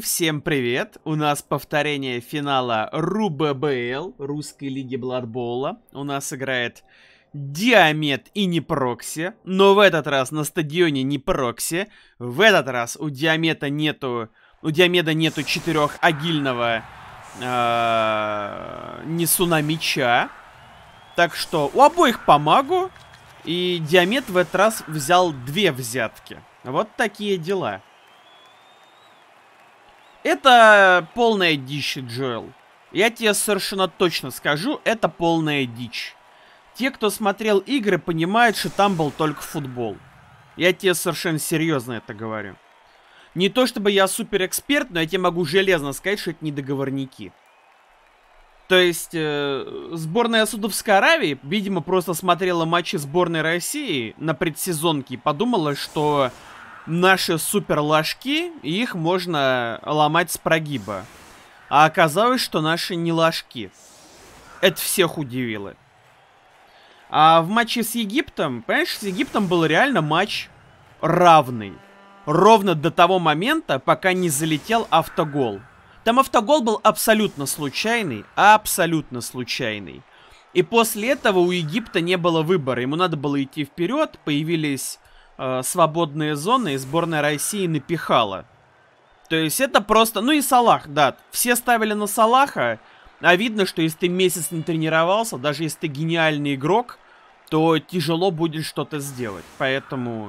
всем привет! У нас повторение финала РУББЛ, Русской Лиги Бладбола. У нас играет Диамет и Непрокси, но в этот раз на стадионе Непрокси. В этот раз у Диамеда нету четырехагильного несуна меча. Так что у обоих по магу, и Диамет в этот раз взял 2 взятки. Вот такие дела. Это полная дичь, Джоэл. Я тебе совершенно точно скажу, это полная дичь. Те, кто смотрел игры, понимают, что там был только футбол. Я тебе совершенно серьезно это говорю. Не то чтобы я супер эксперт, но я тебе могу железно сказать, что это не договорники. То есть, сборная Саудовской Аравии, видимо, просто смотрела матчи сборной России на предсезонке и подумала, что наши супер ложки, их можно ломать с прогиба. А оказалось, что наши не ложки. Это всех удивило. А в матче с Египтом, понимаешь, с Египтом был реально матч равный. Ровно до того момента, пока не залетел автогол. Там автогол был абсолютно случайный. Абсолютно случайный. И после этого у Египта не было выбора. Ему надо было идти вперед. Появились свободные зоны, и сборная России напихала. То есть это просто... Ну и Салах, да. Все ставили на Салаха. А видно, что если ты месяц не тренировался, даже если ты гениальный игрок, то тяжело будет что-то сделать. Поэтому...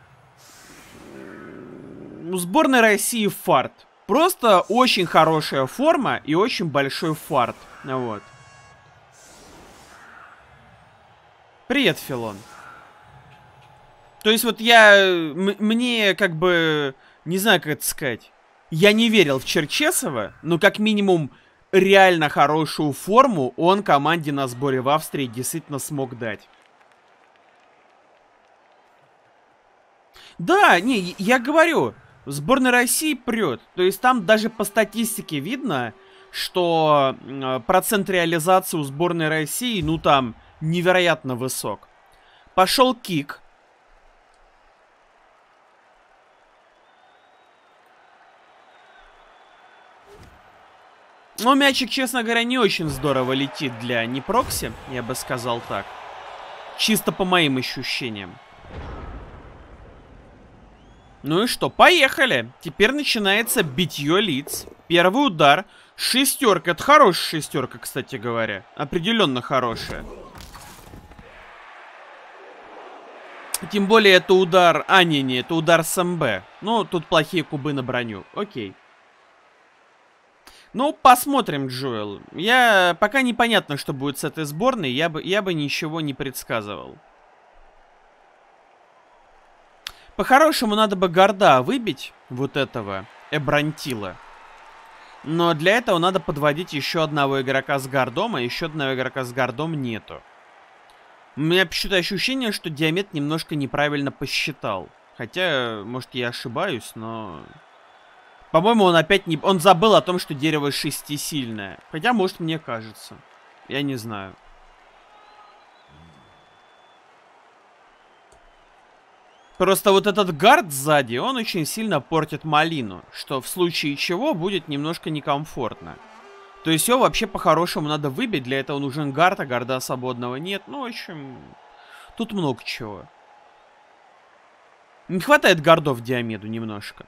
У сборной России фарт. Просто очень хорошая форма и очень большой фарт. Вот. Привет, Филон. То есть вот мне как бы, не знаю, как это сказать. Я не верил в Черчесова, но как минимум реально хорошую форму он команде на сборе в Австрии действительно смог дать. Да, не, я говорю, сборная России прет. То есть там даже по статистике видно, что процент реализации у сборной России, ну там, невероятно высок. Пошел кик. Но мячик, честно говоря, не очень здорово летит для Непрокси, я бы сказал так. Чисто по моим ощущениям. Ну и что, поехали. Теперь начинается битье лиц. Первый удар. Шестерка. Это хорошая шестерка, кстати говоря. Определенно хорошая. Тем более это удар... А, не, это удар с МБ. Ну, тут плохие кубы на броню. Окей. Ну, посмотрим, Джоэл. Пока непонятно, что будет с этой сборной. Я бы ничего не предсказывал. По-хорошему, надо бы Горда выбить, вот этого Эбрантила. Но для этого надо подводить еще одного игрока с Гордом, а еще одного игрока с Гордом нету. У меня почему-то ощущение, что Диамет немножко неправильно посчитал. Хотя, может, я ошибаюсь, но... По-моему, он опять не... Он забыл о том, что дерево 6 сильное. Хотя, может, мне кажется. Я не знаю. Просто вот этот гард сзади, он очень сильно портит малину. Что в случае чего будет немножко некомфортно. То есть его вообще по-хорошему надо выбить. Для этого нужен гард, а гарда свободного нет. Ну, в общем, тут много чего. Не хватает гардов Диамеду немножко.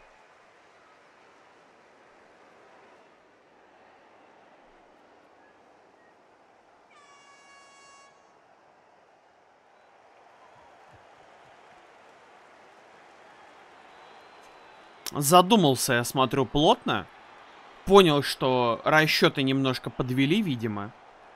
Задумался, я смотрю, плотно. Понял, что расчеты немножко подвели, видимо.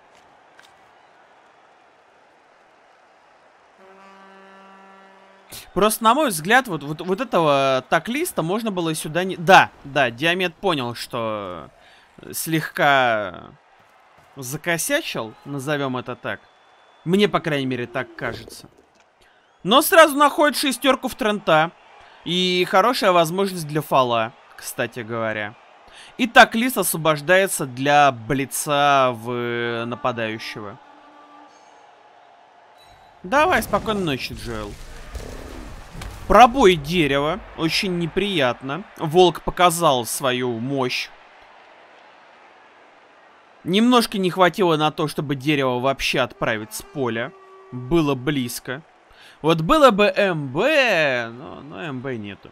Просто, на мой взгляд, вот этого таклиста можно было сюда не... Да, Диамет понял, что слегка закосячил, назовем это так. Мне, по крайней мере, так кажется. Но сразу находит шестерку в Трента. И хорошая возможность для фола, кстати говоря. И таклист освобождается для блица в нападающего. Давай, спокойной ночи, Джоэл. Пробой дерева. Очень неприятно. Волк показал свою мощь. Немножко не хватило на то, чтобы дерево вообще отправить с поля. Было близко. Вот было бы МБ, но МБ нету.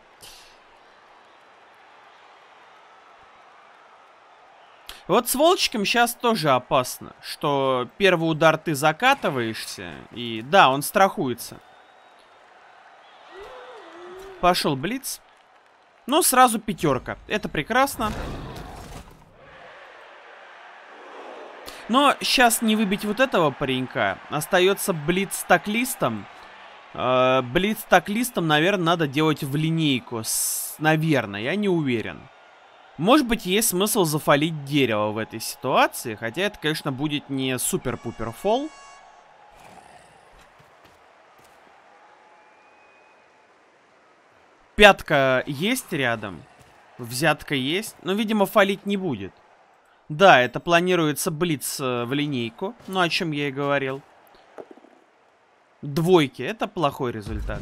Вот с волчиком сейчас тоже опасно, что первый удар ты закатываешься, и да, он страхуется. Пошел блиц. Но сразу пятерка. Это прекрасно. Но сейчас не выбить вот этого паренька. Остается блиц с таклистом. Блиц с таклистом, наверное, надо делать в линейку. Наверное, я не уверен. Может быть, есть смысл зафалить дерево в этой ситуации. Хотя это, конечно, будет не супер-пупер фол. Пятка есть рядом. Взятка есть. Но, видимо, фалить не будет. Да, это планируется блиц в линейку. Ну, о чем я и говорил. Двойки. Это плохой результат.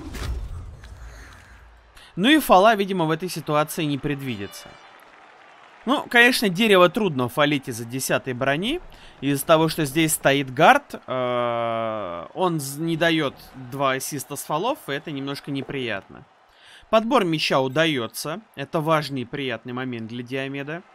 Ну и фола, видимо, в этой ситуации не предвидится. Ну, конечно, дерево трудно фалить из-за 10-й брони. Из-за того, что здесь стоит гард, он не дает 2 ассиста с фолов, и это немножко неприятно. Подбор мяча удается. Это важный и приятный момент для Диомеда.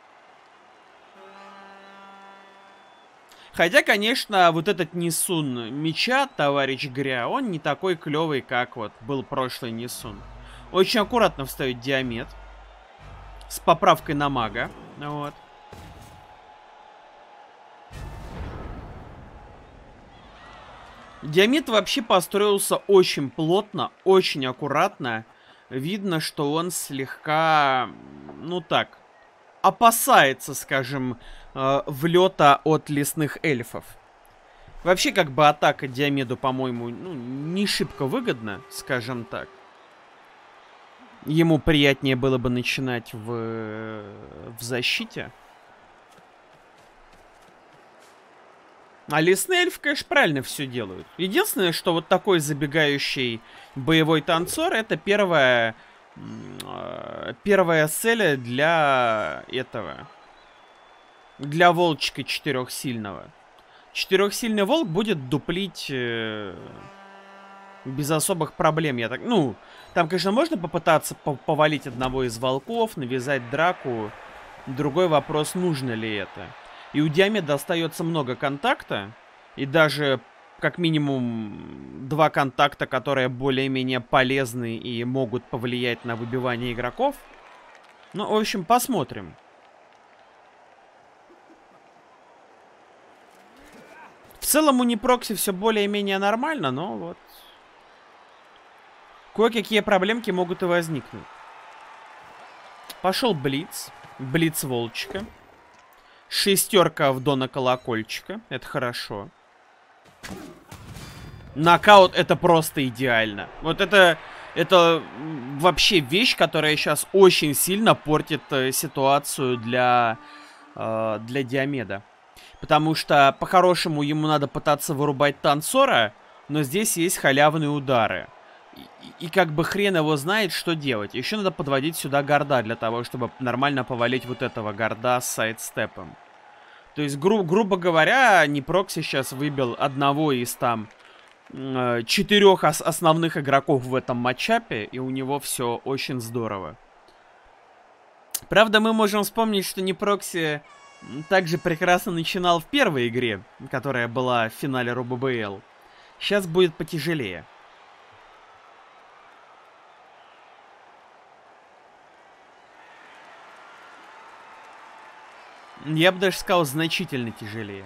Хотя, конечно, вот этот Нисун мяча, товарищ Гря, он не такой клевый, как вот был прошлый Нисун. Очень аккуратно вставить Диомед. С поправкой на мага. Вот. Диомед вообще построился очень плотно, очень аккуратно. Видно, что он слегка, ну так, опасается, скажем, влета от лесных эльфов. Вообще, как бы атака Диомеду, по-моему, ну, не шибко выгодна, скажем так. Ему приятнее было бы начинать в защите. А лесные эльфы, конечно, правильно все делают. Единственное, что вот такой забегающий боевой танцор — это первая цель для этого. Для волчика 4-сильного. 4-сильный волк будет дуплить без особых проблем. Я так, ну, там, конечно, можно попытаться повалить одного из волков, навязать драку. Другой вопрос, нужно ли это. И у Диомеда остается много контакта. И даже, как минимум, 2 контакта, которые более-менее полезны и могут повлиять на выбивание игроков. Ну, в общем, посмотрим. В целом у Непрокси все более-менее нормально, но вот... Кое-какие проблемки могут и возникнуть. Пошел блиц. Блиц волчика. 6 в Дона Колокольчика. Это хорошо. Нокаут — это просто идеально. Вот это вообще вещь, которая сейчас очень сильно портит ситуацию для Диомеда. Потому что, по-хорошему, ему надо пытаться вырубать танцора, но здесь есть халявные удары. И как бы хрен его знает, что делать. Еще надо подводить сюда гарда для того, чтобы нормально повалить вот этого гарда с сайдстепом. То есть, грубо говоря, Непрокси сейчас выбил одного из там 4 основных игроков в этом матчапе, и у него все очень здорово. Правда, мы можем вспомнить, что Непрокси также прекрасно начинал в первой игре, которая была в финале РУББЛ. Сейчас будет потяжелее. Я бы даже сказал, значительно тяжелее.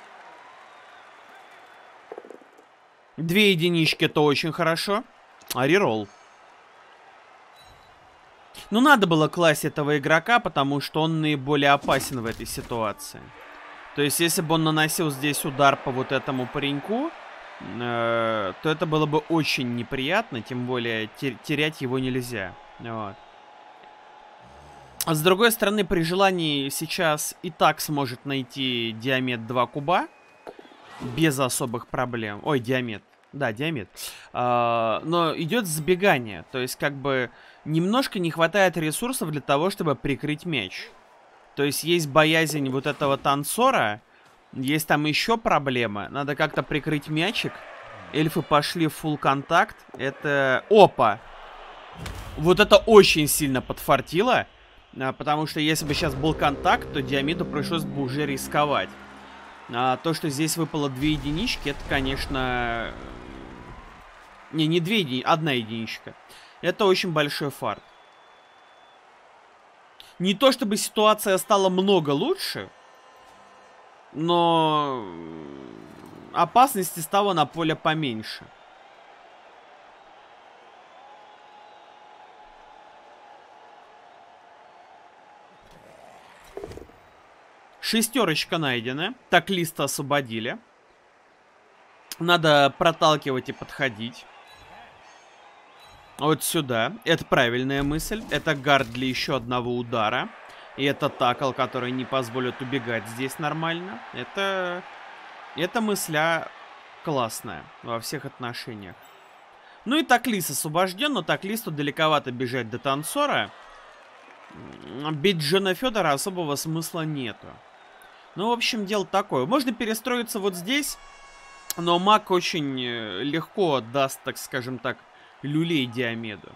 2 единички — это очень хорошо. А реролл. Ну, надо было класть этого игрока, потому что он наиболее опасен в этой ситуации. То есть, если бы он наносил здесь удар по вот этому пареньку, то это было бы очень неприятно. Тем более, терять его нельзя. Вот. А с другой стороны, при желании сейчас и так сможет найти Диомед 2 куба. Без особых проблем. Ой, Диомед. Да, Диамет. Но идет сбегание. То есть, как бы, немножко не хватает ресурсов для того, чтобы прикрыть мяч. То есть, есть боязнь вот этого танцора. Есть там еще проблемы. Надо как-то прикрыть мячик. Эльфы пошли в фулл контакт. Это... Опа! Вот это очень сильно подфартило. Потому что если бы сейчас был контакт, то Диамиду пришлось бы уже рисковать. То, что здесь выпало 2 единички, это, конечно... Не 2 единички, 1 единичка. Это очень большой фарт. Не то, чтобы ситуация стала много лучше, но опасности стало на поле поменьше. Шестерочка найдена. Так, листа освободили. Надо проталкивать и подходить. Вот сюда. Это правильная мысль. Это гард для еще одного удара. И это такл, который не позволит убегать здесь нормально. Это мысля классная во всех отношениях. Ну и Таклис освобожден, но Таклисту далековато бежать до танцора. Бить Джона Федора особого смысла нету. Ну, в общем, дело такое. Можно перестроиться вот здесь, но маг очень легко даст, так скажем так, люлей Диомеду.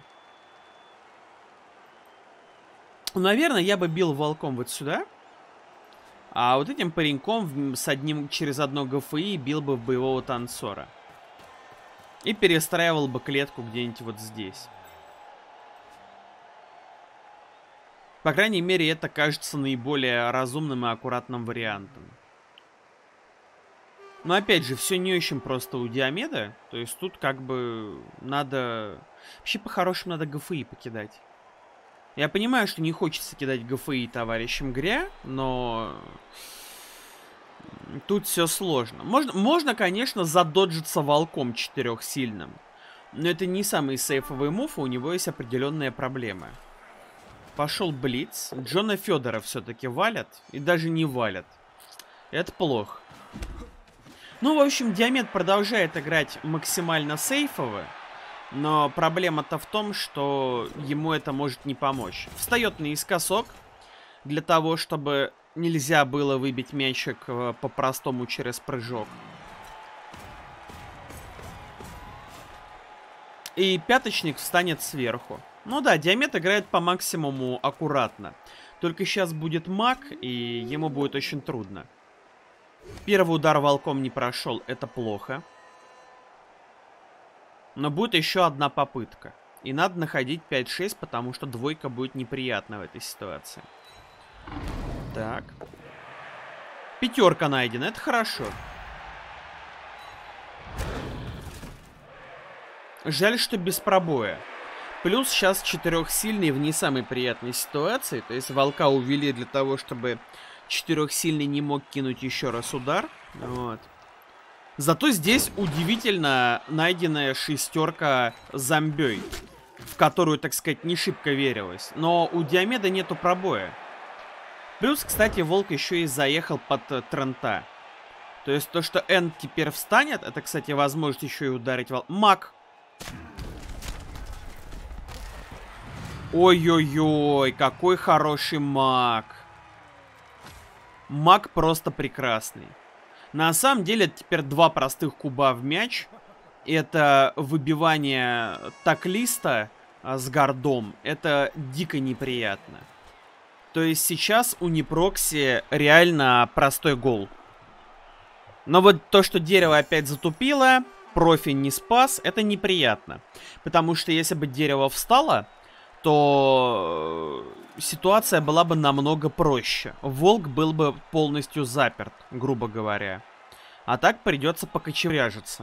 Наверное, я бы бил волком вот сюда. А вот этим пареньком через одно ГФИ бил бы в боевого танцора. И перестраивал бы клетку где-нибудь вот здесь. По крайней мере, это кажется наиболее разумным и аккуратным вариантом. Но опять же, все не очень просто у Диомеда. То есть тут как бы надо... Вообще по-хорошему надо ГФИ покидать. Я понимаю, что не хочется кидать ГФИ товарищам Гря, но... Тут все сложно. Можно, конечно, задоджиться волком 4-сильным. Но это не самый сейфовый мув, и у него есть определенные проблемы. Пошел блиц. Джона Федора все-таки валят. И даже не валят. Это плохо. Ну, в общем, Диомед продолжает играть максимально сейфово. Но проблема-то в том, что ему это может не помочь. Встает наискосок. Для того, чтобы нельзя было выбить мячик по-простому через прыжок. И пяточник встанет сверху. Ну да, Диомед играет по максимуму аккуратно. Только сейчас будет маг, и ему будет очень трудно. Первый удар волком не прошел, это плохо. Но будет еще одна попытка. И надо находить 5-6, потому что двойка будет неприятна в этой ситуации. Так. Пятерка найдена, это хорошо. Жаль, что без пробоя. Плюс сейчас 4-сильный в не самой приятной ситуации. То есть волка увели для того, чтобы 4-сильный не мог кинуть еще раз удар. Вот. Зато здесь удивительно найденная шестерка зомбей, в которую, так сказать, не шибко верилось. Но у Диомеда нету пробоя. Плюс, кстати, волк еще и заехал под Трента. То есть то, что Энд теперь встанет, это, кстати, возможность еще и ударить волк. Маг. Ой-ой-ой, какой хороший маг. Маг просто прекрасный. На самом деле, это теперь 2 простых куба в мяч. Это выбивание таклиста с гардом. Это дико неприятно. То есть сейчас у Непрокси реально простой гол. Но вот то, что дерево опять затупило, профи не спас, это неприятно. Потому что если бы дерево встало, то ситуация была бы намного проще. Волк был бы полностью заперт, грубо говоря. А так придется покочевряжиться.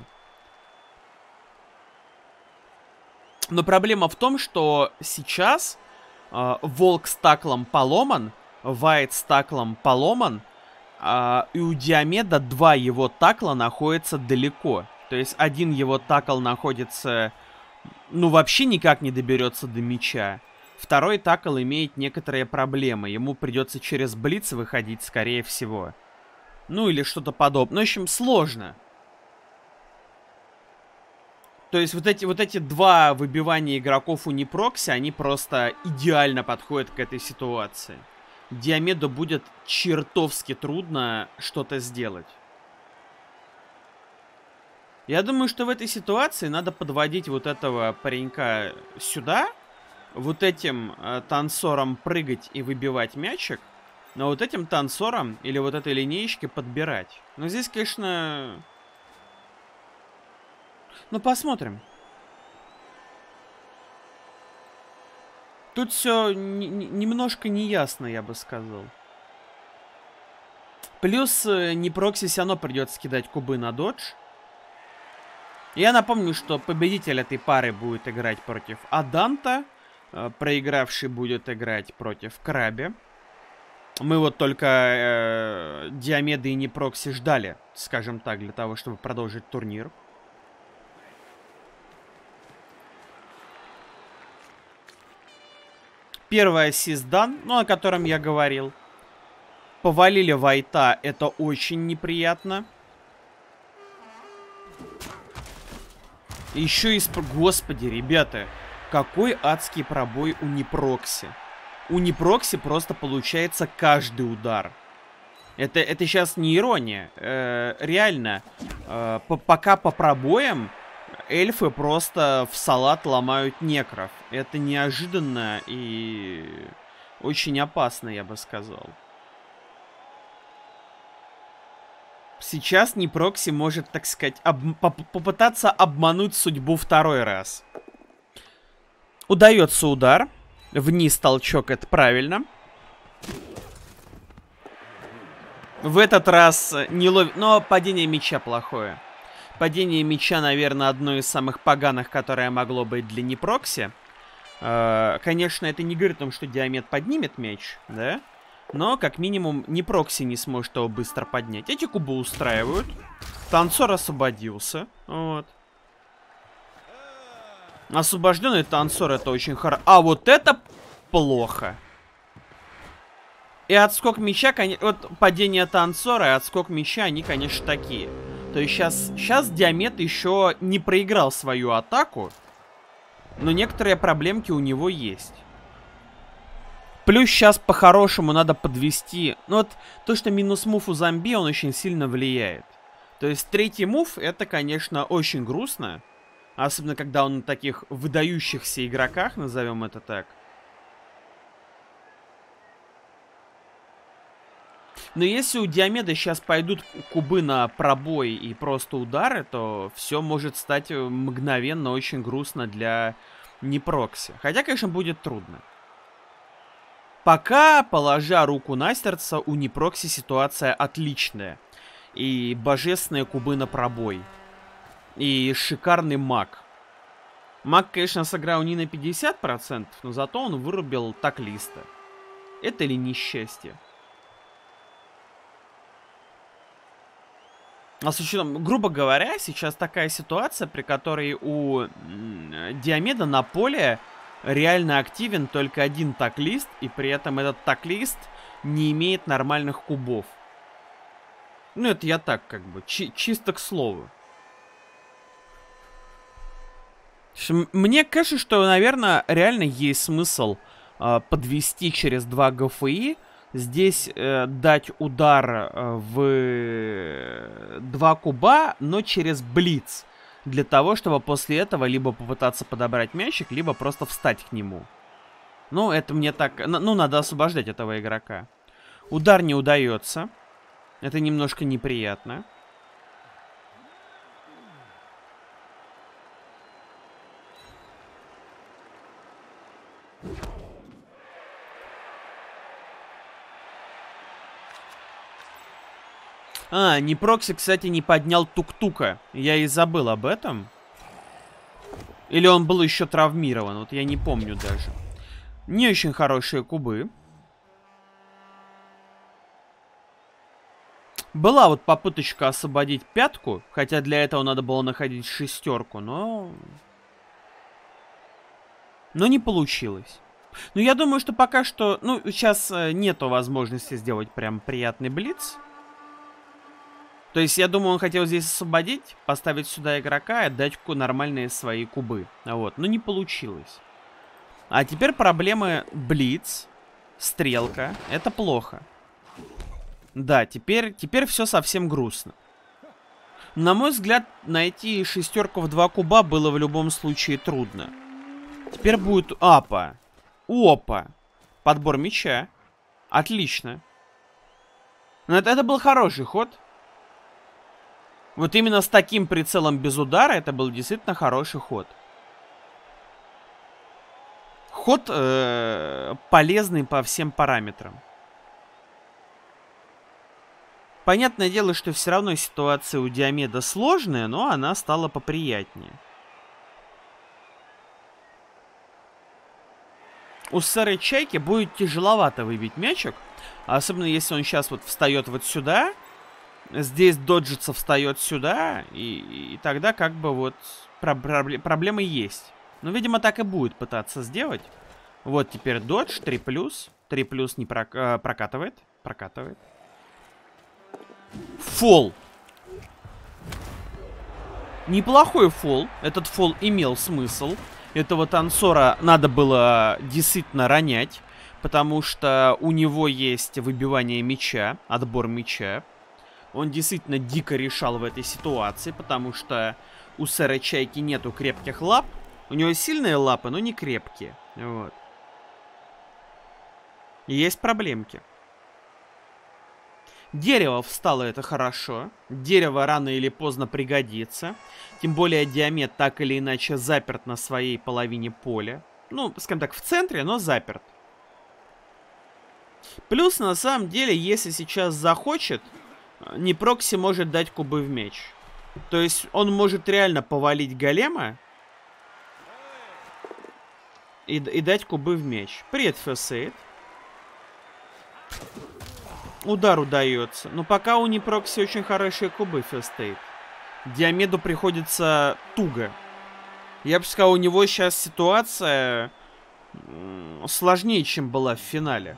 Но проблема в том, что сейчас волк с таклом поломан, вайт с таклом поломан, и у Диомеда 2 его такла находятся далеко. То есть один его такл находится... Ну, вообще никак не доберется до мяча. Второй такл имеет некоторые проблемы. Ему придется через блиц выходить, скорее всего. Ну, или что-то подобное. В общем, сложно. То есть вот эти два выбивания игроков у Непрокси, они просто идеально подходят к этой ситуации. Диомеду будет чертовски трудно что-то сделать. Я думаю, что в этой ситуации надо подводить вот этого паренька сюда, вот этим танцором прыгать и выбивать мячик, но вот этим танцором или вот этой линеечке подбирать. Но здесь, конечно... Ну, посмотрим. Тут все немножко неясно, я бы сказал. Плюс Непрокси все равно придется кидать кубы на додж. Я напомню, что победитель этой пары будет играть против Аданта. Проигравший будет играть против Краби. Мы вот только Диомеда и Непрокси ждали, скажем так, для того, чтобы продолжить турнир. Первый ассист дан, ну, о котором я говорил. Повалили Вайта, это очень неприятно. Еще и... Господи, ребята, какой адский пробой у Непрокси. У Непрокси просто получается каждый удар. Это сейчас не ирония. Реально, пока по пробоям эльфы просто в салат ломают некров. Это неожиданно и очень опасно, я бы сказал. Сейчас Непрокси может, так сказать, попытаться обмануть судьбу второй раз. Удается удар. Вниз толчок, это правильно. В этот раз не ловит... Но падение мяча плохое. Падение мяча, наверное, одно из самых поганых, которое могло быть для Непрокси. Конечно, это не говорит о том, что Диомед поднимет мяч, да? Но, как минимум, Непрокси не сможет его быстро поднять. Эти кубы устраивают. Танцор освободился. Вот. Освобожденный танцор, это очень хорошо. А вот это плохо. И отскок мяча, вот падение танцора и отскок мяча, они, конечно, такие. То есть сейчас Диомед еще не проиграл свою атаку, но некоторые проблемки у него есть. Плюс сейчас по-хорошему надо подвести. Ну вот то, что минус мув у зомби, он очень сильно влияет. То есть третий мув, это, конечно, очень грустно. Особенно, когда он на таких выдающихся игроках, назовем это так. Но если у Диомеда сейчас пойдут кубы на пробой и просто удары, то все может стать мгновенно очень грустно для Непрокси. Хотя, конечно, будет трудно. Пока, положа руку на сердце, у Непрокси ситуация отличная. И божественные кубы на пробой. И шикарный маг. Маг, конечно, сыграл не на 50%, но зато он вырубил таклиста. Это ли несчастье? А с учетом, грубо говоря, сейчас такая ситуация, при которой у Диомеда на поле реально активен только один таклист, и при этом этот таклист не имеет нормальных кубов. Ну, это я так, как бы, чисто к слову. Мне кажется, что, наверное, реально есть смысл подвести через 2 ГФИ, здесь дать удар в 2 куба, но через блиц. Для того, чтобы после этого либо попытаться подобрать мячик, либо просто встать к нему. Ну, это мне так... Ну, надо освобождать этого игрока. Удар не удается. Это немножко неприятно. Непрокси, кстати, не поднял тук-тука. Я и забыл об этом. Или он был еще травмирован. Вот я не помню даже. Не очень хорошие кубы. Была вот попыточка освободить пятку. Хотя для этого надо было находить шестерку. Но не получилось. Но я думаю, что пока что... Ну, сейчас нету возможности сделать прям приятный блиц. То есть, я думаю, он хотел здесь освободить, поставить сюда игрока и отдать нормальные свои кубы. Вот, но не получилось. А теперь проблемы блиц, стрелка. Это плохо. Да, теперь все совсем грустно. На мой взгляд, найти шестерку в 2 куба было в любом случае трудно. Теперь будет апа. Опа. Подбор мяча. Отлично. Но это был хороший ход. Вот именно с таким прицелом без удара это был действительно хороший ход. Ход полезный по всем параметрам. Понятное дело, что все равно ситуация у Диомеда сложная, но она стала поприятнее. У Сэры Чайки будет тяжеловато выбить мячик. Особенно если он сейчас вот встает вот сюда. Здесь доджится, встает сюда. И тогда как бы вот проблемы есть. Но, видимо, так и будет пытаться сделать. Вот теперь додж, 3+. 3+ не прокатывает. Прокатывает. Фол. Неплохой фол. Этот фол имел смысл. Этого танцора надо было действительно ронять. Потому что у него есть выбивание мяча, отбор мяча. Он действительно дико решал в этой ситуации. Потому что у Сэры Чайки нету крепких лап. У него сильные лапы, но не крепкие. Вот. И есть проблемки. Дерево встало, это хорошо. Дерево рано или поздно пригодится. Тем более Диомед так или иначе заперт на своей половине поля. Ну, скажем так, в центре, но заперт. Плюс, на самом деле, если сейчас захочет, Непрокси может дать кубы в мяч. То есть он может реально повалить голема и дать кубы в мяч. Привет, Ферсейд. Удар удается. Но пока у Непрокси очень хорошие кубы, Ферстейд. Диомеду приходится туго. Я бы сказал, у него сейчас ситуация сложнее, чем была в финале.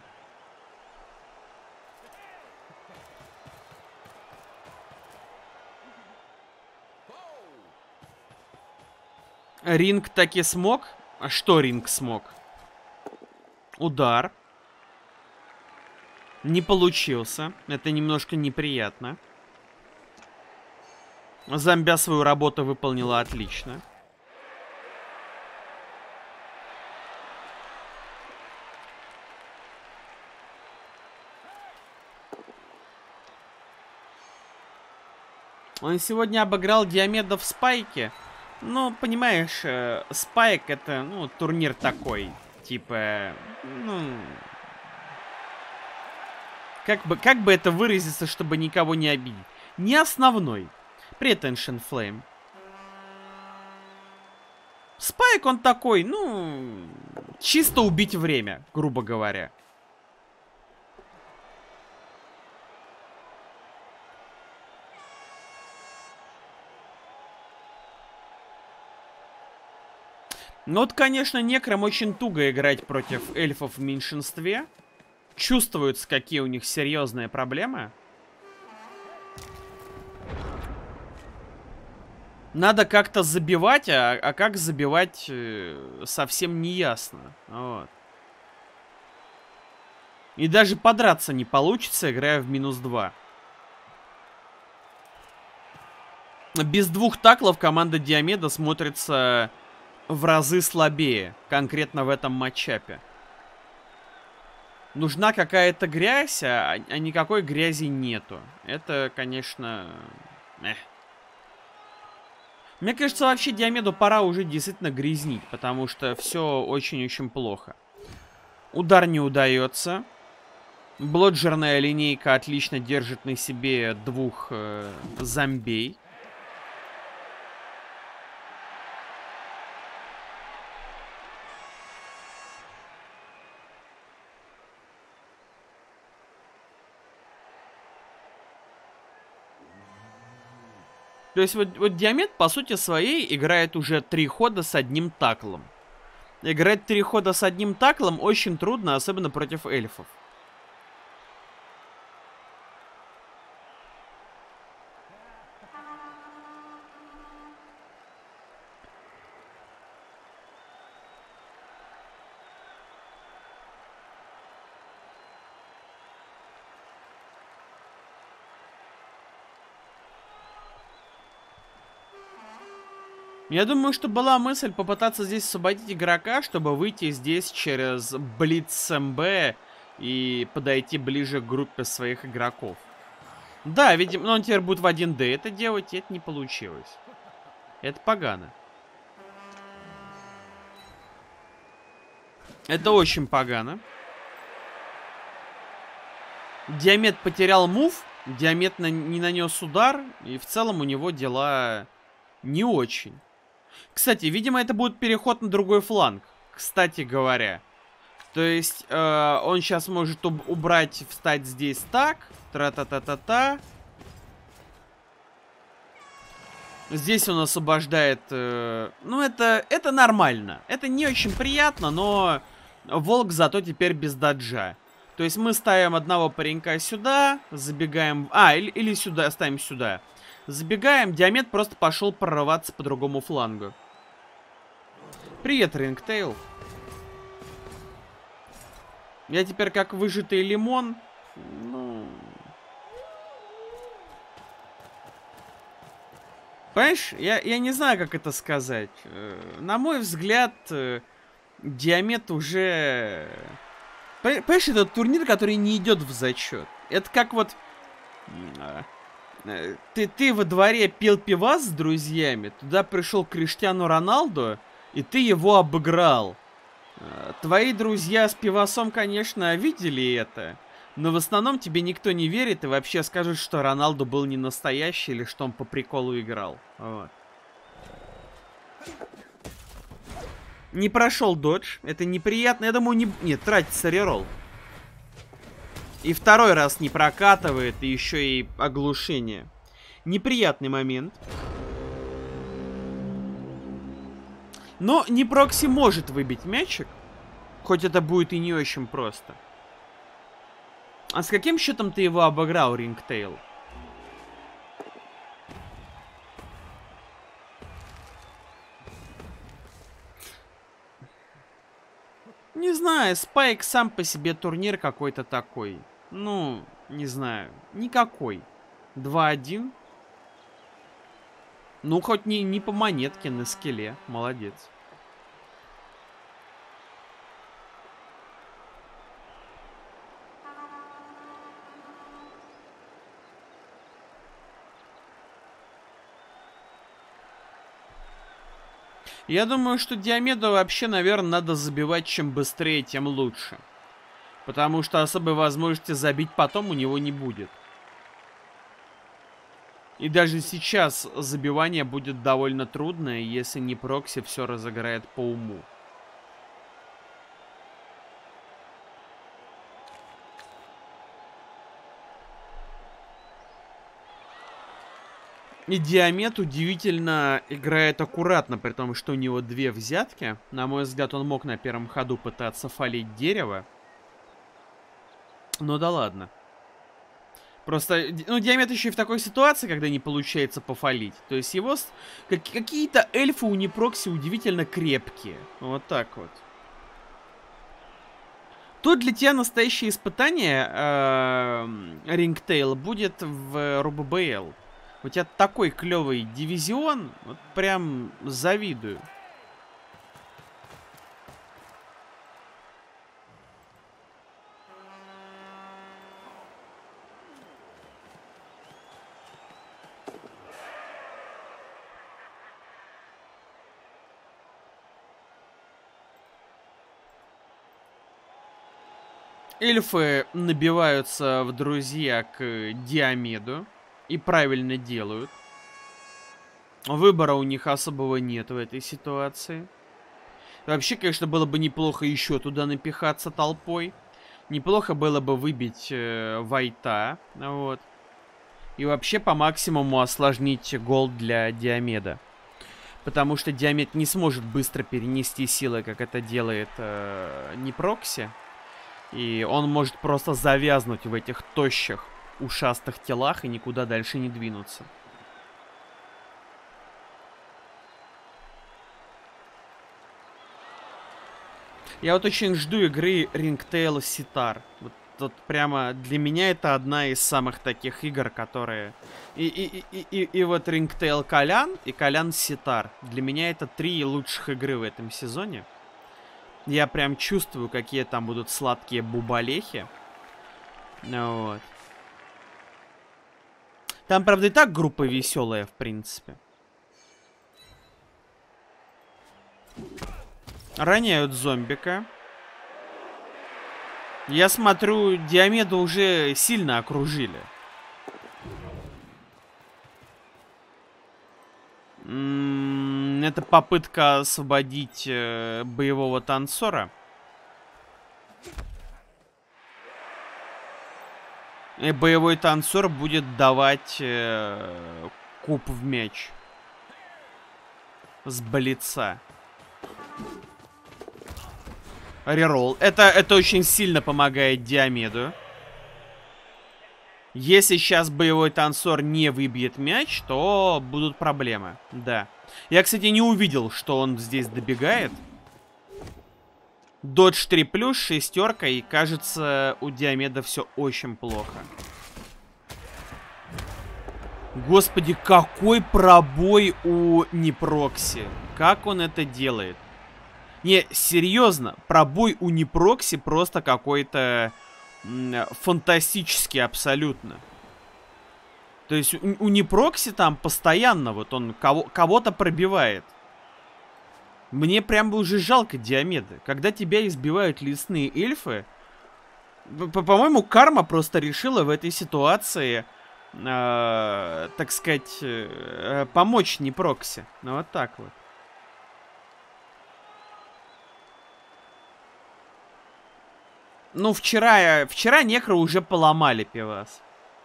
Ринг таки смог? А что Ринг смог? Удар. Не получился. Это немножко неприятно. Зомбя свою работу выполнила отлично. Он сегодня обыграл Диомеда в спайке. Ну, понимаешь, спайк это, ну, турнир такой. Типа, ну... Как бы это выразиться, чтобы никого не обидеть? Не основной. Привет, Ancient Flame. Спайк он такой, ну... Чисто убить время, грубо говоря. Ну вот, конечно, некрам очень туго играть против эльфов в меньшинстве. Чувствуются, какие у них серьезные проблемы. Надо как-то забивать, а как забивать совсем не ясно. Вот. И даже подраться не получится, играя в -2. Без 2 таклов команда Диомеда смотрится в разы слабее, конкретно в этом матчапе. Нужна какая-то грязь, а никакой грязи нету. Это, конечно... Мне кажется, вообще Диомеду пора уже действительно грязнить, потому что все очень-очень плохо. Удар не удается. Блоджерная линейка отлично держит на себе 2 зомбей. То есть вот Диомед, по сути своей, играет уже 3 хода с 1 таклом. Играть 3 хода с 1 таклом очень трудно, особенно против эльфов. Я думаю, что была мысль попытаться здесь освободить игрока, чтобы выйти здесь через Блиц МБ и подойти ближе к группе своих игроков. Да, видимо, но он теперь будет в 1D это делать, и это не получилось. Это погано. Это очень погано. Диамет потерял мув, Диамет не нанес удар, и в целом у него дела не очень. Кстати, видимо, это будет переход на другой фланг, кстати говоря. То есть, он сейчас может убрать, встать здесь так, тра-та-та-та-та. Здесь он освобождает... ну, это нормально. Это не очень приятно, но Волк зато теперь без даджа. То есть мы ставим одного паренька сюда, забегаем... или сюда, ставим сюда. Забегаем, Диамет просто пошел прорываться по другому флангу. Привет, Рингтейл. Я теперь как выжатый лимон. Ну... Понимаешь, я не знаю, как это сказать. На мой взгляд, Диамет уже... Понимаешь, это турнир, который не идет в зачет. Это как вот... Ты во дворе пил пивас с друзьями, туда пришел Криштиану Роналду, и ты его обыграл. Твои друзья с пивасом, конечно, видели это, но в основном тебе никто не верит и вообще скажет, что Роналду был не настоящий или что он по приколу играл. Вот. Не прошел додж, это неприятно. Я думаю, нет, тратится реролл. И второй раз не прокатывает, и еще и оглушение. Неприятный момент. Но Непрокси может выбить мячик. Хоть это будет и не очень просто. А с каким счетом ты его обыграл, Рингтейл? Не знаю, Спайк сам по себе турнир какой-то такой. Ну, не знаю, никакой. 2-1. Ну, хоть не по монетке на скилле. Молодец. Я думаю, что Диомеду вообще, наверное, надо забивать чем быстрее, тем лучше. Потому что особой возможности забить потом у него не будет. И даже сейчас забивание будет довольно трудное, если Непрокси все разыграет по уму. И Диамет удивительно играет аккуратно, при том, что у него 2 взятки. На мой взгляд, он мог на первом ходу пытаться фалить дерево. Ну да ладно. Просто, ну, Диамет еще и в такой ситуации, когда не получается пофалить. То есть его... Какие-то эльфы у Непрокси удивительно крепкие. Вот так вот. Тут для тебя настоящее испытание, Рингтейл, будет в РУББЛ. У тебя такой клевый дивизион, вот прям завидую. Эльфы набиваются в друзья к Диомеду. И правильно делают. Выбора у них особого нет в этой ситуации. Вообще, конечно, было бы неплохо еще туда напихаться толпой. Неплохо было бы выбить Вайта. Вот. И вообще по максимуму осложнить гол для Диомеда. Потому что Диомед не сможет быстро перенести силы, как это делает Непрокси. И он может просто завязнуть в этих тощих ушастых телах и никуда дальше не двинуться. Я вот очень жду игры Рингтейл Ситар. Вот вот прямо для меня это одна из самых таких игр, которые... И вот Ringtail Колян и Колян Ситар. Для меня это 3 лучших игры в этом сезоне. Я прям чувствую, какие там будут сладкие бубалехи. Вот. Там, правда, и так группа веселая, в принципе. Роняют зомбика. Я смотрю, Диомеда уже сильно окружили. Это попытка освободить боевого танцора. И боевой танцор будет давать куб в мяч. С блица. Реролл. Это очень сильно помогает Диомеду. Если сейчас боевой танцор не выбьет мяч, то будут проблемы. Да. Я, кстати, не увидел, что он здесь добегает. Додж 3+, шестерка, и кажется, у Диомеда все очень плохо. Господи, какой пробой у Непрокси. Как он это делает? Не, серьезно, пробой у Непрокси просто какой-то фантастический абсолютно. То есть у Непрокси там постоянно вот он кого-то пробивает. Мне прям уже жалко Диомеды. Когда тебя избивают лесные эльфы, по-моему, карма просто решила в этой ситуации, так сказать, помочь Непрокси. Ну вот так вот. Ну, вчера некро уже поломали пивас.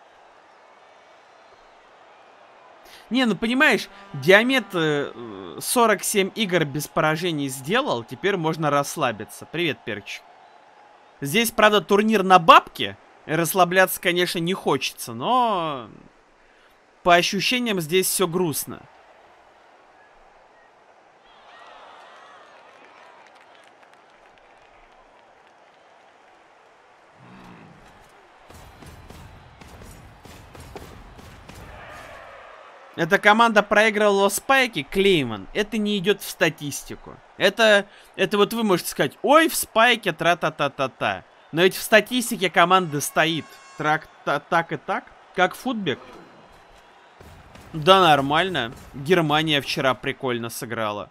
Не, ну понимаешь, Диомед 47 игр без поражений сделал, теперь можно расслабиться. Привет, Перчик. Здесь, правда, турнир на бабки. Расслабляться, конечно, не хочется, но по ощущениям здесь все грустно. Эта команда проигрывала в спайке, Клейман. Это не идет в статистику. Это вот вы можете сказать, ой, в спайке тра-та-та-та-та. Но ведь в статистике команда стоит. Так и так. Как футбик. Да, нормально. Германия вчера прикольно сыграла.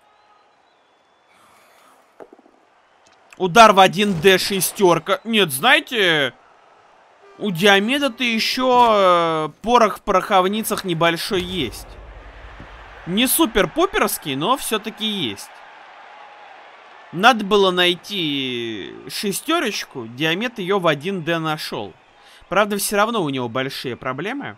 Удар в 1D шестерка. Нет, знаете... У Диомеда-то еще порох в пороховницах небольшой есть. Не супер-пуперский, но все-таки есть. Надо было найти шестерочку. Диомед ее в 1D нашел. Правда, все равно у него большие проблемы.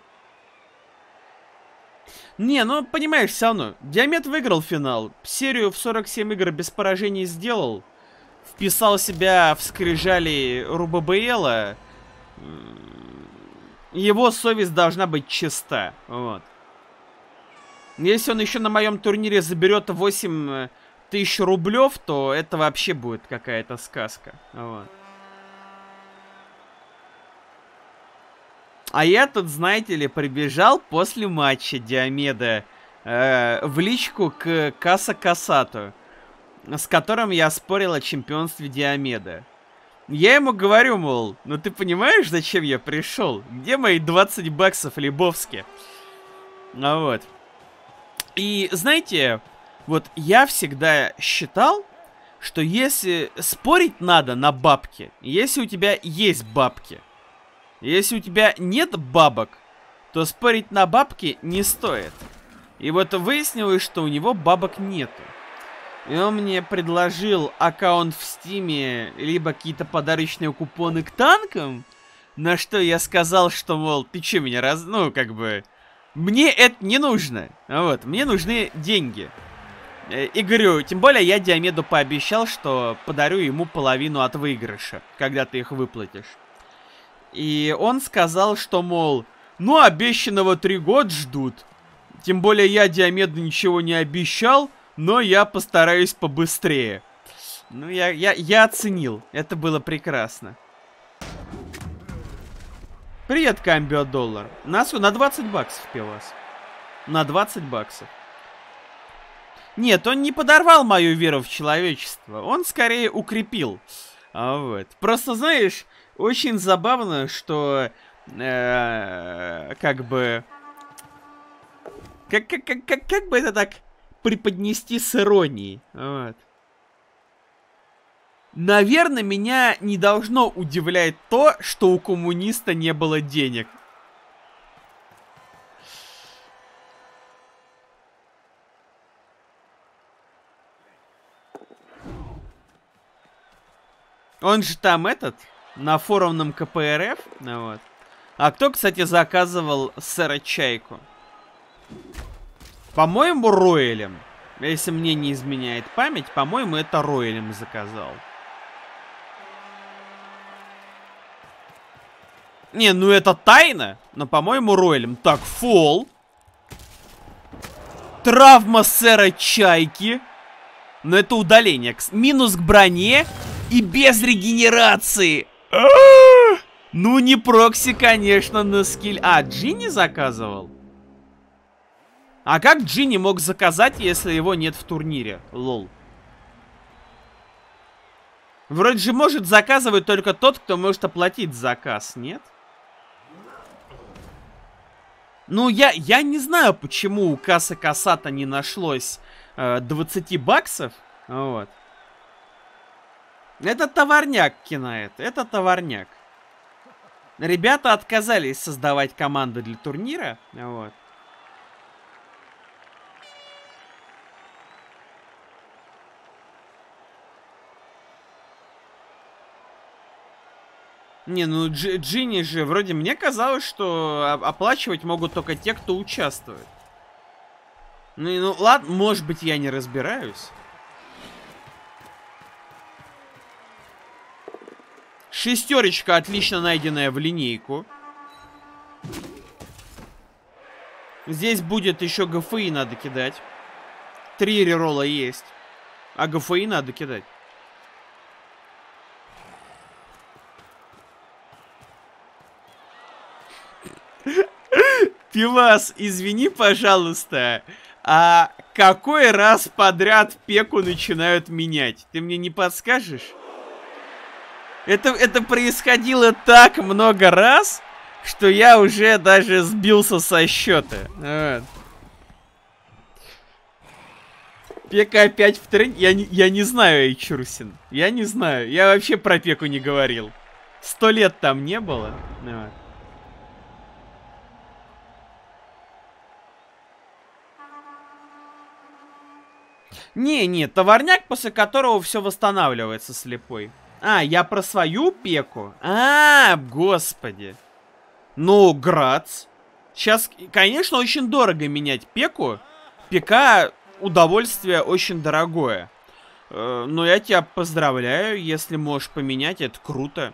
Не, ну, понимаешь, все равно. Диомед выиграл финал. Серию в 47 игр без поражений сделал. Вписал себя в скрижали РУББЛа. Его совесть должна быть чиста. Вот. Если он еще на моем турнире заберет 8 тысяч рублев, то это вообще будет какая-то сказка. Вот. А я тут, знаете ли, прибежал после матча Диомеда в личку к Каса Касату, с которым я спорил о чемпионстве Диомеда. Я ему говорю, мол, ну ты понимаешь, зачем я пришел? Где мои 20 баксов Лебовски? Ну вот. И знаете, вот я всегда считал, что если спорить надо на бабки, если у тебя есть бабки, если у тебя нет бабок, то спорить на бабки не стоит. И вот выяснилось, что у него бабок нету. И он мне предложил аккаунт в Стиме, либо какие-то подарочные купоны к танкам. На что я сказал, что, мол, ты че меня ну, как бы... Мне это не нужно. Вот, мне нужны деньги. И говорю, тем более я Диомеду пообещал, что подарю ему половину от выигрыша, когда ты их выплатишь. И он сказал, что, мол, ну, обещанного 3 года ждут. Тем более я Диомеду ничего не обещал. Но я постараюсь побыстрее. Ну, я оценил. Это было прекрасно. Привет, Камбио доллар. На 20 баксов, пивас. На 20 баксов. Нет, он не подорвал мою веру в человечество. Он скорее укрепил. Вот. Просто, знаешь, очень забавно, что... как бы... Как бы это так преподнести с иронией? Вот. Наверное, меня не должно удивлять то, что у коммуниста не было денег. Он же там на форумном КПРФ. Вот. А кто, кстати, заказывал сэра Чайку? По-моему, Роэлем. Если мне не изменяет память, по-моему, это Роэлем заказал. Не, ну это тайна, но, по-моему, Роэлем. Так, фол. Травма сэра Чайки. Но это удаление. Минус к броне и без регенерации. Ну, не прокси, конечно, на скилл. А, Джинни заказывал? А как Джинни мог заказать, если его нет в турнире? Лол. Вроде же может заказывать только тот, кто может оплатить заказ, нет? Ну, я не знаю, почему у кассы Касата не нашлось 20 баксов. Вот. Это товарняк, Кинает. Это товарняк. Ребята отказались создавать команды для турнира. Вот. Не, ну Джинни же, вроде мне казалось, что оплачивать могут только те, кто участвует. Ну ладно, может быть, я не разбираюсь. Шестерочка, отлично найденная в линейку. Здесь будет еще ГФИ надо кидать. 3 реролла есть. А ГФИ надо кидать. Пивас, извини, пожалуйста, а какой раз подряд пеку начинают менять? Ты мне не подскажешь? Это происходило так много раз, что я уже даже сбился со счета. Вот. Пека опять в тренде. Я не знаю, Эйчурсин. Я не знаю. Я вообще про пеку не говорил. 100 лет там не было. Вот. Не, товарняк, после которого все восстанавливается слепой. А, я про свою пеку? А, господи. Ну, Грац. Сейчас, конечно, очень дорого менять пеку. Пека удовольствие очень дорогое. Но я тебя поздравляю, если можешь поменять, это круто.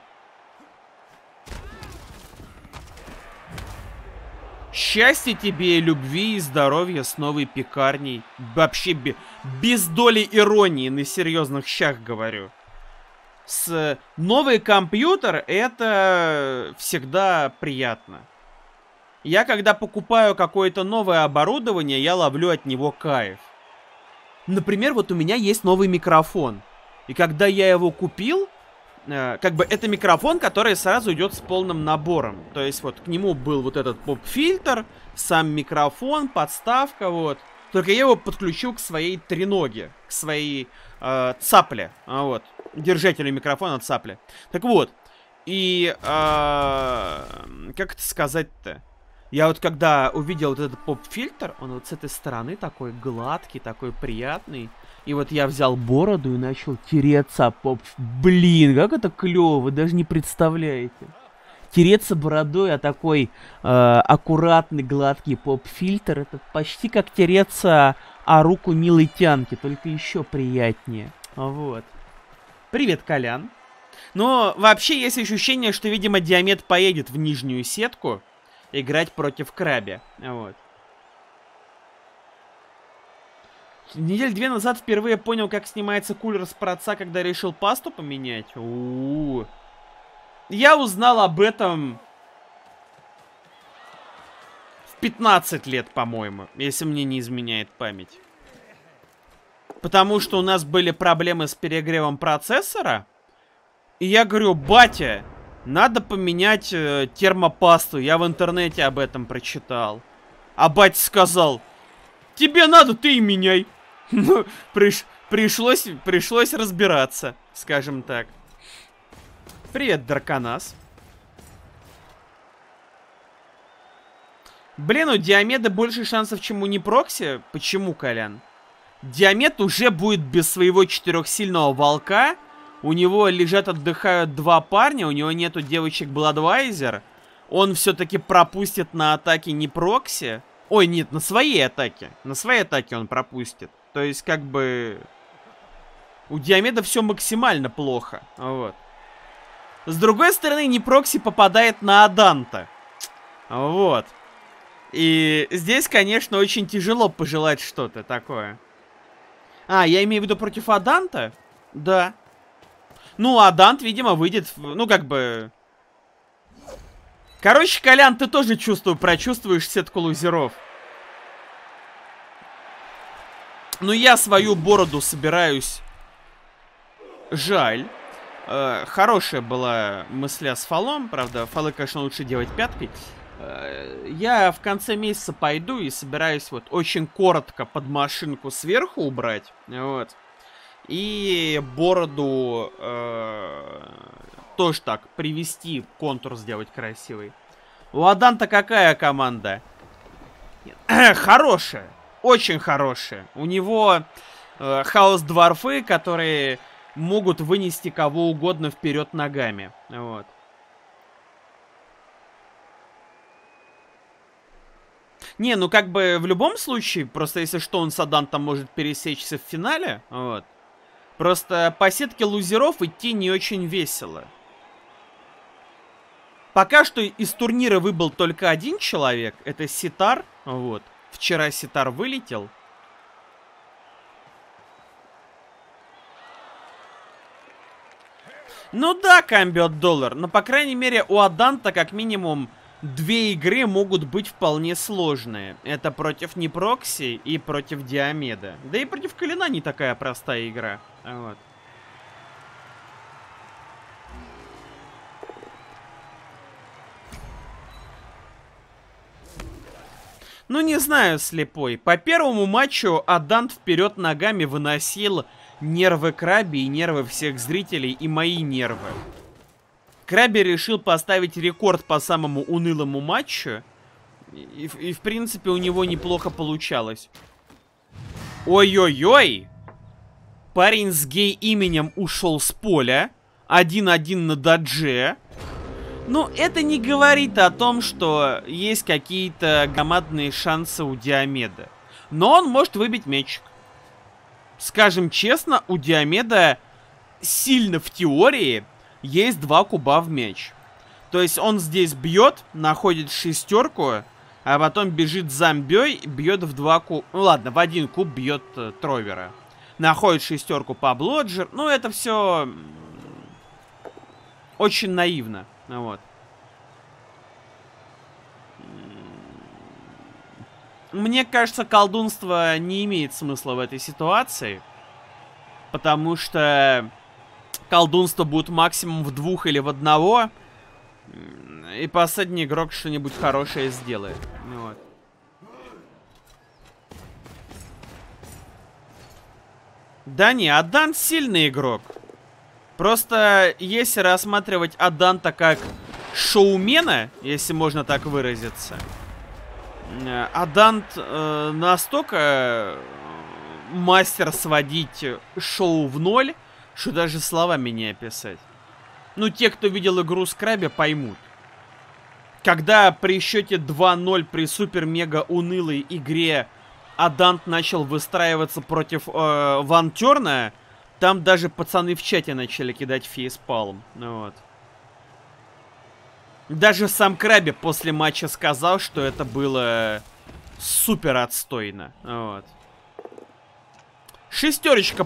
Счастья тебе, любви и здоровья с новой пекарней. Вообще без доли иронии, на серьезных щах говорю. Новый компьютер это всегда приятно. Я когда покупаю какое-то новое оборудование, я ловлю от него кайф. Например, вот у меня есть новый микрофон. И когда я его купил, как бы это микрофон, который сразу идет с полным набором. То есть вот к нему был вот этот поп-фильтр, сам микрофон, подставка, вот. Только я его подключил к своей треноге, к своей цапле, вот. Держателю микрофона цапли. Так вот, и как это сказать-то? Я вот когда увидел вот этот поп-фильтр, он вот с этой стороны такой гладкий, такой приятный. И вот я взял бороду и начал тереться поп... Блин, как это клево, вы даже не представляете. Тереться бородой, а такой аккуратный, гладкий поп-фильтр, это почти как тереться о руку милой тянки, только еще приятнее. Вот. Привет, Колян. Но вообще есть ощущение, что, видимо, Диамет поедет в нижнюю сетку играть против Краби. Вот. Недель 2 назад впервые понял, как снимается кулер с проца, когда решил пасту поменять. Я узнал об этом В 15 лет, по-моему, если мне не изменяет память. Потому что у нас были проблемы с перегревом процессора. И я говорю, батя, надо поменять термопасту. Я в интернете об этом прочитал. А батя сказал, тебе надо, ты и меняй. Ну, пришлось разбираться, скажем так. Привет, Драконас. Блин, у Диомеда больше шансов, чем у Непрокси. Почему, Колян? Диомед уже будет без своего четырехсильного волка. У него лежат, отдыхают два парня. У него нету девочек Бладвайзер. Он все-таки пропустит на атаке Непрокси. Ой, нет, на своей атаке. На своей атаке он пропустит. То есть, как бы... У Диомеда все максимально плохо. Вот. С другой стороны, Непрокси попадает на Аданта. Вот. И здесь, конечно, очень тяжело пожелать что-то такое. А, я имею в виду против Аданта? Да. Ну, Адант, видимо, выйдет... Ну, как бы... Короче, Колян, ты тоже прочувствуешь сетку лузеров. Ну, я свою бороду собираюсь. Жаль. Хорошая была мысля с фалом. Правда, фалы, конечно, лучше делать пяткой. Я в конце месяца пойду и собираюсь вот очень коротко под машинку сверху убрать. Вот. И бороду тоже так привести, контур сделать красивый. У Аданта какая команда? Хорошая. Очень хорошая. У него хаос-дворфы, которые могут вынести кого угодно вперед ногами. Вот. Не, ну как бы в любом случае, просто если что, он с Адантом может пересечься в финале. Вот. Просто по сетке лузеров идти не очень весело. Пока что из турнира выбыл только один человек. Это Ситар. Вот. Вчера Ситар вылетел. Ну да, Комбиот Доллар. Но, по крайней мере, у Аданта как минимум 2 игры могут быть вполне сложные. Это против Непрокси и против Диомеда. Да и против Коляна не такая простая игра. Вот. Ну, не знаю, слепой. По первому матчу Адант вперед ногами выносил нервы Краби и нервы всех зрителей, и мои нервы. Краби решил поставить рекорд по самому унылому матчу. И в принципе, у него неплохо получалось. Ой-ой-ой! Парень с гей-именем ушел с поля. 1-1 на додже. Ну, это не говорит о том, что есть какие-то громадные шансы у Диомеда. Но он может выбить мячик. Скажем честно, у Диомеда сильно в теории есть 2 куба в мяч. То есть он здесь бьет, находит шестерку, а потом бежит зомбей, бьет в 2 куба. Ну ладно, в 1 куб бьет Тровера. Находит шестерку по Блоджер. Ну, это все очень наивно. Вот. Мне кажется, колдунство не имеет смысла в этой ситуации. Потому что колдунство будет максимум в 2 или в 1. И последний игрок что-нибудь хорошее сделает. Вот. Да не, Адант сильный игрок. Просто если рассматривать Аданта как шоумена, если можно так выразиться, Адант настолько мастер сводить шоу в ноль, что даже словами не описать. Ну, те, кто видел игру с Краби, поймут. Когда при счете 2-0 при супер-мега унылой игре Адант начал выстраиваться против Ван Терна, там даже пацаны в чате начали кидать фейспалм. Вот. Даже сам Краби после матча сказал, что это было супер отстойно. Вот. Шестерочка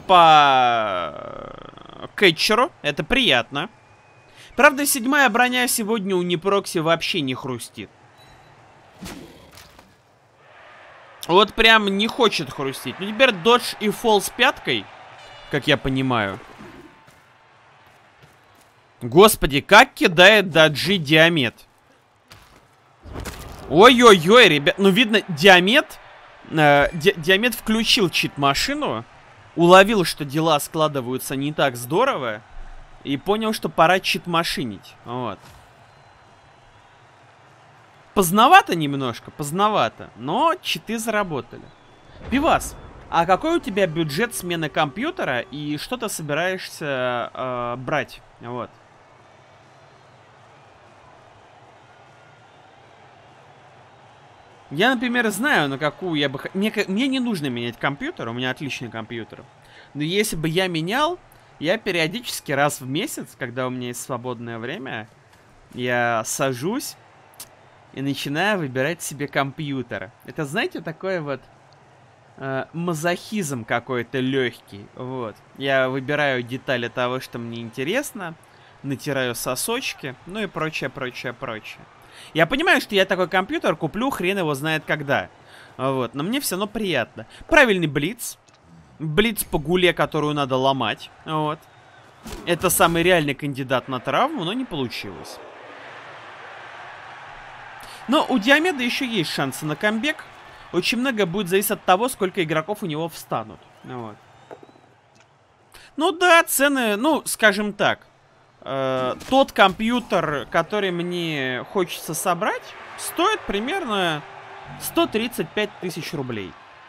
по кетчеру. Это приятно. Правда, 7-я броня сегодня у Непрокси вообще не хрустит. Вот прям не хочет хрустить. Ну теперь додж и фол с пяткой, как я понимаю. Господи, как кидает доджи Диамет. Ой-ой-ой, ребят. Ну видно, Диамет... Диамет включил чит-машину. Уловил, что дела складываются не так здорово. И понял, что пора чит-машинить. Вот. Поздновато немножко, поздновато. Но читы заработали. Пивас, а какой у тебя бюджет смены компьютера и что ты собираешься брать? Вот. Я, например, знаю, на какую я бы... Мне не нужно менять компьютер, у меня отличный компьютер. Но если бы я менял, я периодически раз в месяц, когда у меня есть свободное время, я сажусь и начинаю выбирать себе компьютер. Это, знаете, такой вот мазохизм какой-то легкий. Вот. Я выбираю детали того, что мне интересно, натираю сосочки, ну и прочее, прочее, прочее. Я понимаю, что я такой компьютер куплю хрен его знает когда. Вот, но мне все равно приятно. Правильный блиц. Блиц по гуле, которую надо ломать. Вот. Это самый реальный кандидат на травму, но не получилось. Но у Диомеда еще есть шансы на камбэк. Очень много будет зависеть от того, сколько игроков у него встанут. Вот. Ну да, цены, ну, скажем так. Тот компьютер, который мне хочется собрать, стоит примерно 135 тысяч рублей.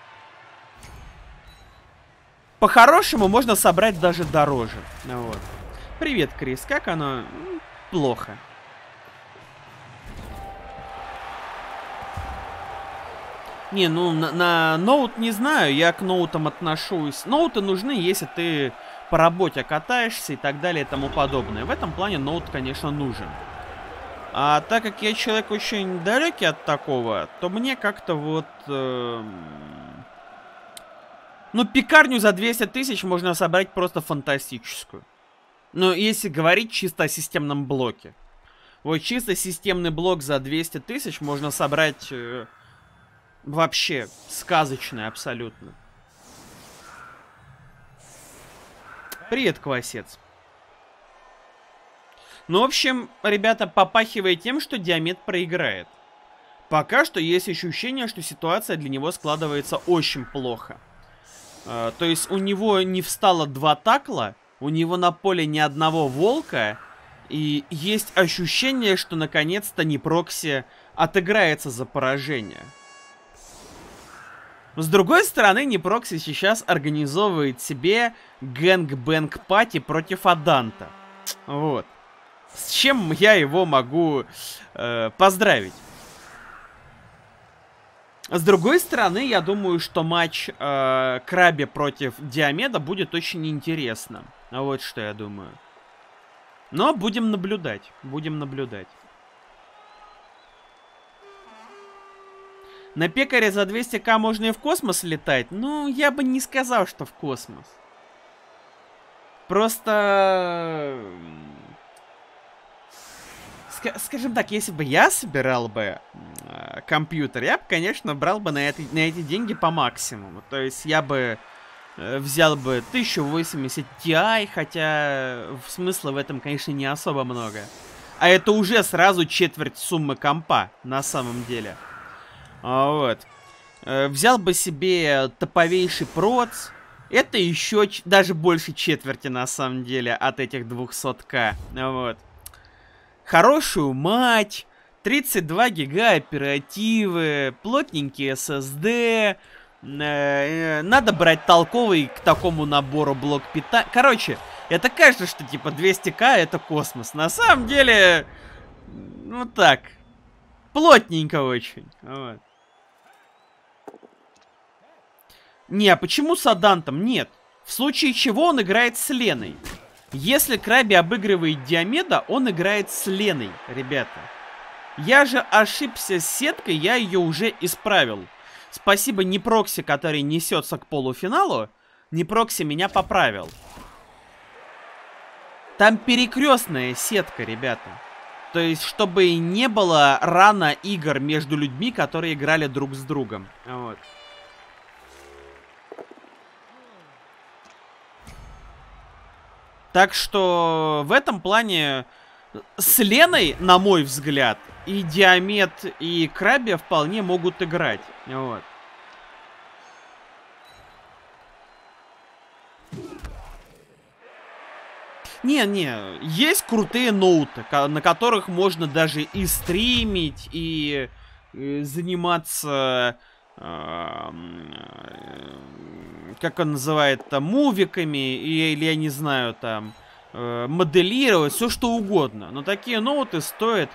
По-хорошему можно собрать даже дороже. Вот. Привет, Крис, как оно? Плохо. Не, ну на ноут не знаю, я к ноутам отношусь. Ноуты нужны, если ты по работе катаешься и так далее и тому подобное. В этом плане ноут, конечно, нужен. А так как я человек очень далекий от такого, то мне как-то вот... Ну, пекарню за 200 тысяч можно собрать просто фантастическую. Но если говорить чисто о системном блоке. Вот чисто системный блок за 200 тысяч можно собрать... Вообще, сказочный абсолютно. Привет, Квасец. Ну, в общем, ребята, попахивает тем, что Диомед проиграет. Пока что есть ощущение, что ситуация для него складывается очень плохо. То есть у него не встало 2 такла, у него на поле ни одного волка, и есть ощущение, что наконец-то Непрокси отыграется за поражение. С другой стороны, Непрокси сейчас организовывает себе гэнг-бэнг-пати против Аданта. Вот. С чем я его могу поздравить. С другой стороны, я думаю, что матч Краби против Диомеда будет очень интересным. Вот что я думаю. Но будем наблюдать. Будем наблюдать. На пекаре за 200к можно и в космос летать. Ну, я бы не сказал, что в космос. Просто... Скажем так, если бы я собирал бы компьютер, я бы, конечно, брал бы на эти деньги по максимуму. То есть я бы взял бы 1080 Ti, хотя смысла в этом, конечно, не особо много. А это уже сразу четверть суммы компа, на самом деле. Вот. Взял бы себе топовейший проц. Это еще даже больше четверти, на самом деле, от этих 200к. Вот. Хорошую мать. 32 гига оперативы. Плотненький SSD. Надо брать толковый к такому набору блок питания. Короче, это кажется, что типа 200к это космос. На самом деле, ну так. Плотненько очень. Вот. Не, а почему с Адантом? Нет. В случае чего он играет с Леной. Если Краби обыгрывает Диомеда, он играет с Леной, ребята. Я же ошибся с сеткой, я ее уже исправил. Спасибо Непрокси, который несется к полуфиналу. Непрокси меня поправил. Там перекрестная сетка, ребята. То есть, чтобы не было рано игр между людьми, которые играли друг с другом. Вот. Так что в этом плане с Леной, на мой взгляд, и Диамет, и Крабби вполне могут играть. Вот. Не, есть крутые ноуты, на которых можно даже и стримить, и заниматься, как он называет, там, мувиками, или, я не знаю, там, моделировать, все что угодно. Но такие ноуты стоят,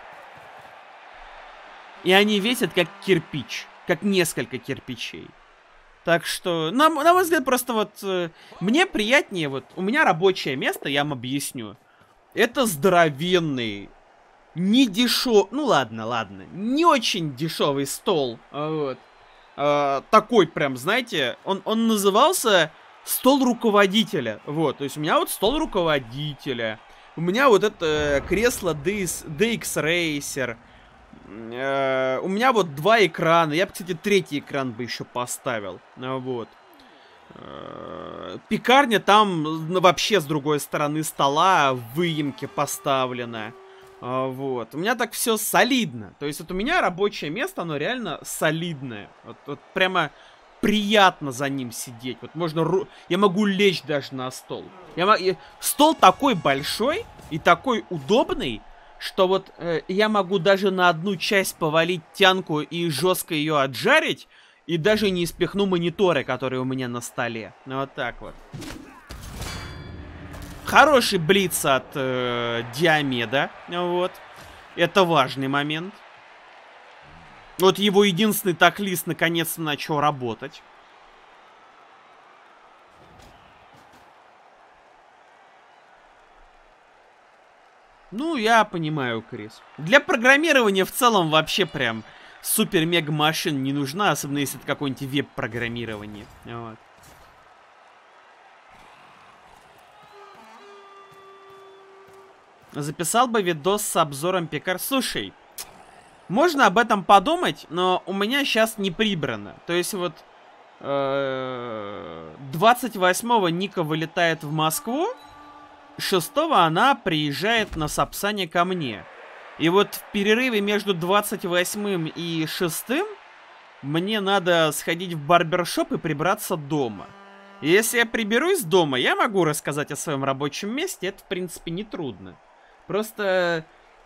и они весят как кирпич, как несколько кирпичей. Так что, на мой взгляд, просто вот мне приятнее, вот у меня рабочее место, я вам объясню. Это здоровенный, не дешевый, ну ладно, не очень дешевый стол. Вот. Такой прям, знаете, он назывался стол руководителя. Вот, то есть у меня вот стол руководителя, у меня вот это кресло DX Racer. У меня вот 2 экрана. Я бы, кстати, 3-й экран бы еще поставил. Вот. Пекарня там вообще с другой стороны стола в выемке поставлена. Вот. У меня так все солидно. То есть вот у меня рабочее место, оно реально солидное. Вот прямо приятно за ним сидеть. Вот можно... Я могу лечь даже на стол. Стол такой большой и такой удобный, что вот я могу даже на одну часть повалить тянку и жестко ее отжарить, и даже не испихну мониторы, которые у меня на столе. Вот так вот. Хороший блиц от Диомеда. Вот. Это важный момент. Вот его единственный таклист наконец-то начал работать. Ну, я понимаю, Крис. Для программирования в целом вообще прям супер-мега-машин не нужна, особенно если это какое-нибудь веб-программирование. Вот. Записал бы видос с обзором пекар. Слушай, можно об этом подумать, но у меня сейчас не прибрано. То есть вот 28-го Ника вылетает в Москву, 6-го она приезжает на Сапсане ко мне. И вот в перерыве между 28-м и 6-м мне надо сходить в барбершоп и прибраться дома. И если я приберусь дома, я могу рассказать о своем рабочем месте. Это, в принципе, нетрудно. Просто...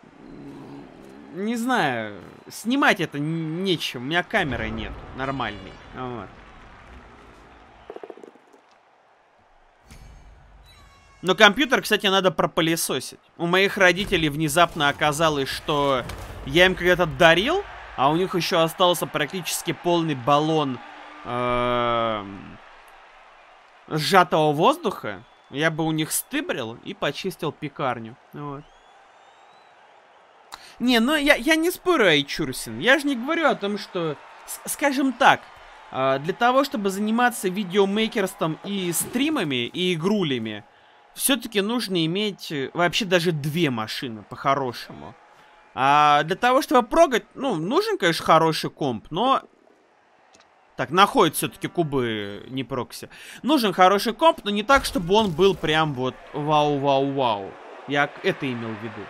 Не знаю, снимать это нечем. У меня камеры нет нормальной. Вот. Но компьютер, кстати, надо пропылесосить. У моих родителей внезапно оказалось, что я им когда-то дарил, а у них еще остался практически полный баллон сжатого воздуха. Я бы у них стыбрил и почистил пекарню. Вот. Не, ну я не спорю, Айчурсин. Я же не говорю о том, что... Скажем так, для того, чтобы заниматься видеомейкерством и стримами, и игрулями, все-таки нужно иметь вообще даже 2 машины, по-хорошему. А для того, чтобы прогать, ну, нужен, конечно, хороший комп, но... Так, находит все-таки кубы, не прокси. Нужен хороший комп, но не так, чтобы он был прям вот вау-вау-вау. Я это имел в виду.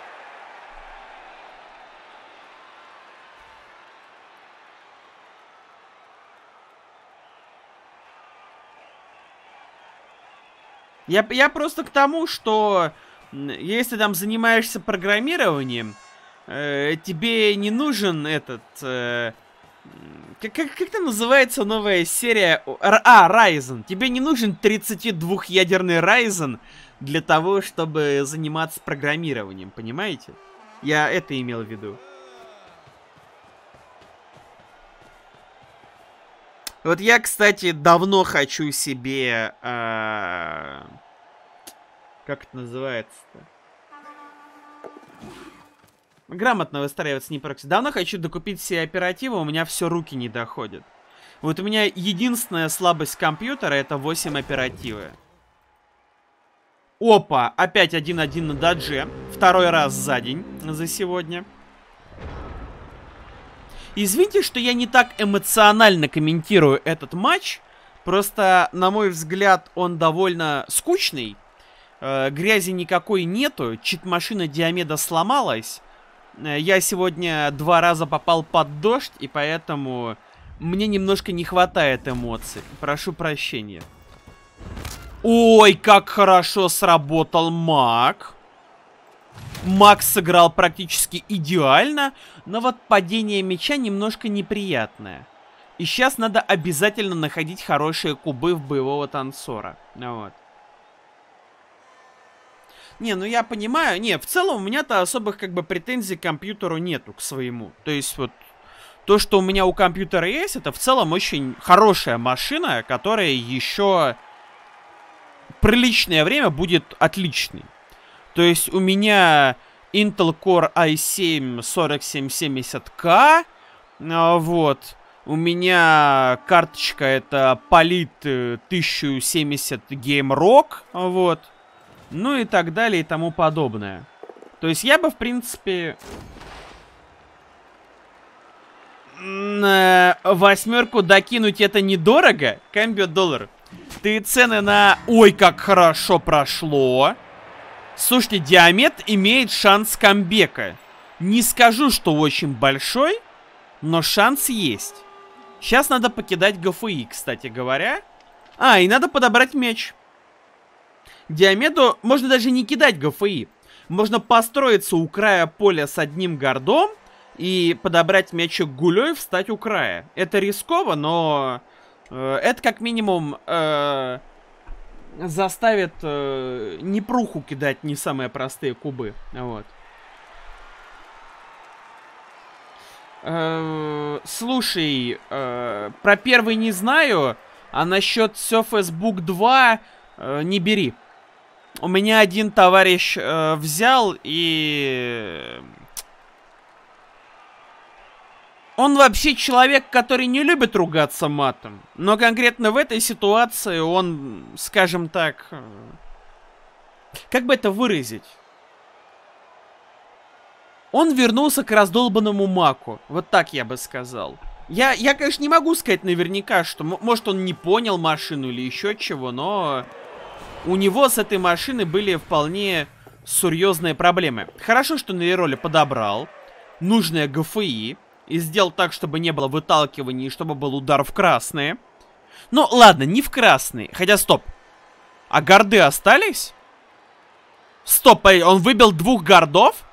Я просто к тому, что если там занимаешься программированием, тебе не нужен этот... Как там называется новая серия? Ryzen. Тебе не нужен 32-ядерный Ryzen для того, чтобы заниматься программированием, понимаете? Я это имел в виду. Вот я, кстати, давно хочу себе... как это называется-то? Грамотно выстраиваться не прокси. Давно хочу докупить себе оперативу, у меня все руки не доходят. Вот у меня единственная слабость компьютера — это 8 оперативы. Опа! Опять 1-1 на додже. 2-й раз за день за сегодня. Извините, что я не так эмоционально комментирую этот матч. Просто, на мой взгляд, он довольно скучный. Грязи никакой нету. Чит-машина Диомеда сломалась. Я сегодня 2 раза попал под дождь, и поэтому мне немножко не хватает эмоций. Прошу прощения. Ой, как хорошо сработал маг. Маг сыграл практически идеально, но вот падение мяча немножко неприятное. И сейчас надо обязательно находить хорошие кубы в боевого танцора. Вот. Не, ну я понимаю. Не, в целом у меня-то особых как бы претензий к компьютеру нету, к своему. То есть вот то, что у меня у компьютера есть, это в целом очень хорошая машина, которая еще приличное время будет отличной. То есть у меня Intel Core i7 4770K, вот. У меня карточка это Polit 1070 Game Rock, вот. Ну и так далее и тому подобное. То есть я бы, в принципе, 8 докинуть это недорого. Камбио доллар. Ты цены на... Ой, как хорошо прошло. Слушайте, Диомед имеет шанс камбэка. Не скажу, что очень большой, но шанс есть. Сейчас надо покидать ГФИ, кстати говоря. И надо подобрать меч. Диомеду можно даже не кидать ГФИ. Можно построиться у края поля с одним гардом и подобрать мячик гулей, встать у края. Это рисково, но это как минимум заставит непруху кидать не самые простые кубы. Вот. Слушай, про первый не знаю, а насчет Surface Book 2 не бери. У меня один товарищ взял и... Он вообще человек, который не любит ругаться матом. Но конкретно в этой ситуации он, скажем так... Как бы это выразить? Он вернулся к раздолбанному маку. Вот так я бы сказал. Я, конечно, не могу сказать наверняка, что... Может, он не понял машину или еще чего, но... У него с этой машины были вполне серьезные проблемы. Хорошо, что на рероле подобрал нужное ГФИ и сделал так, чтобы не было выталкивания и чтобы был удар в красные. Ну, ладно, не в красные. Хотя, стоп. А гарды остались? Стоп, он выбил 2 гардов?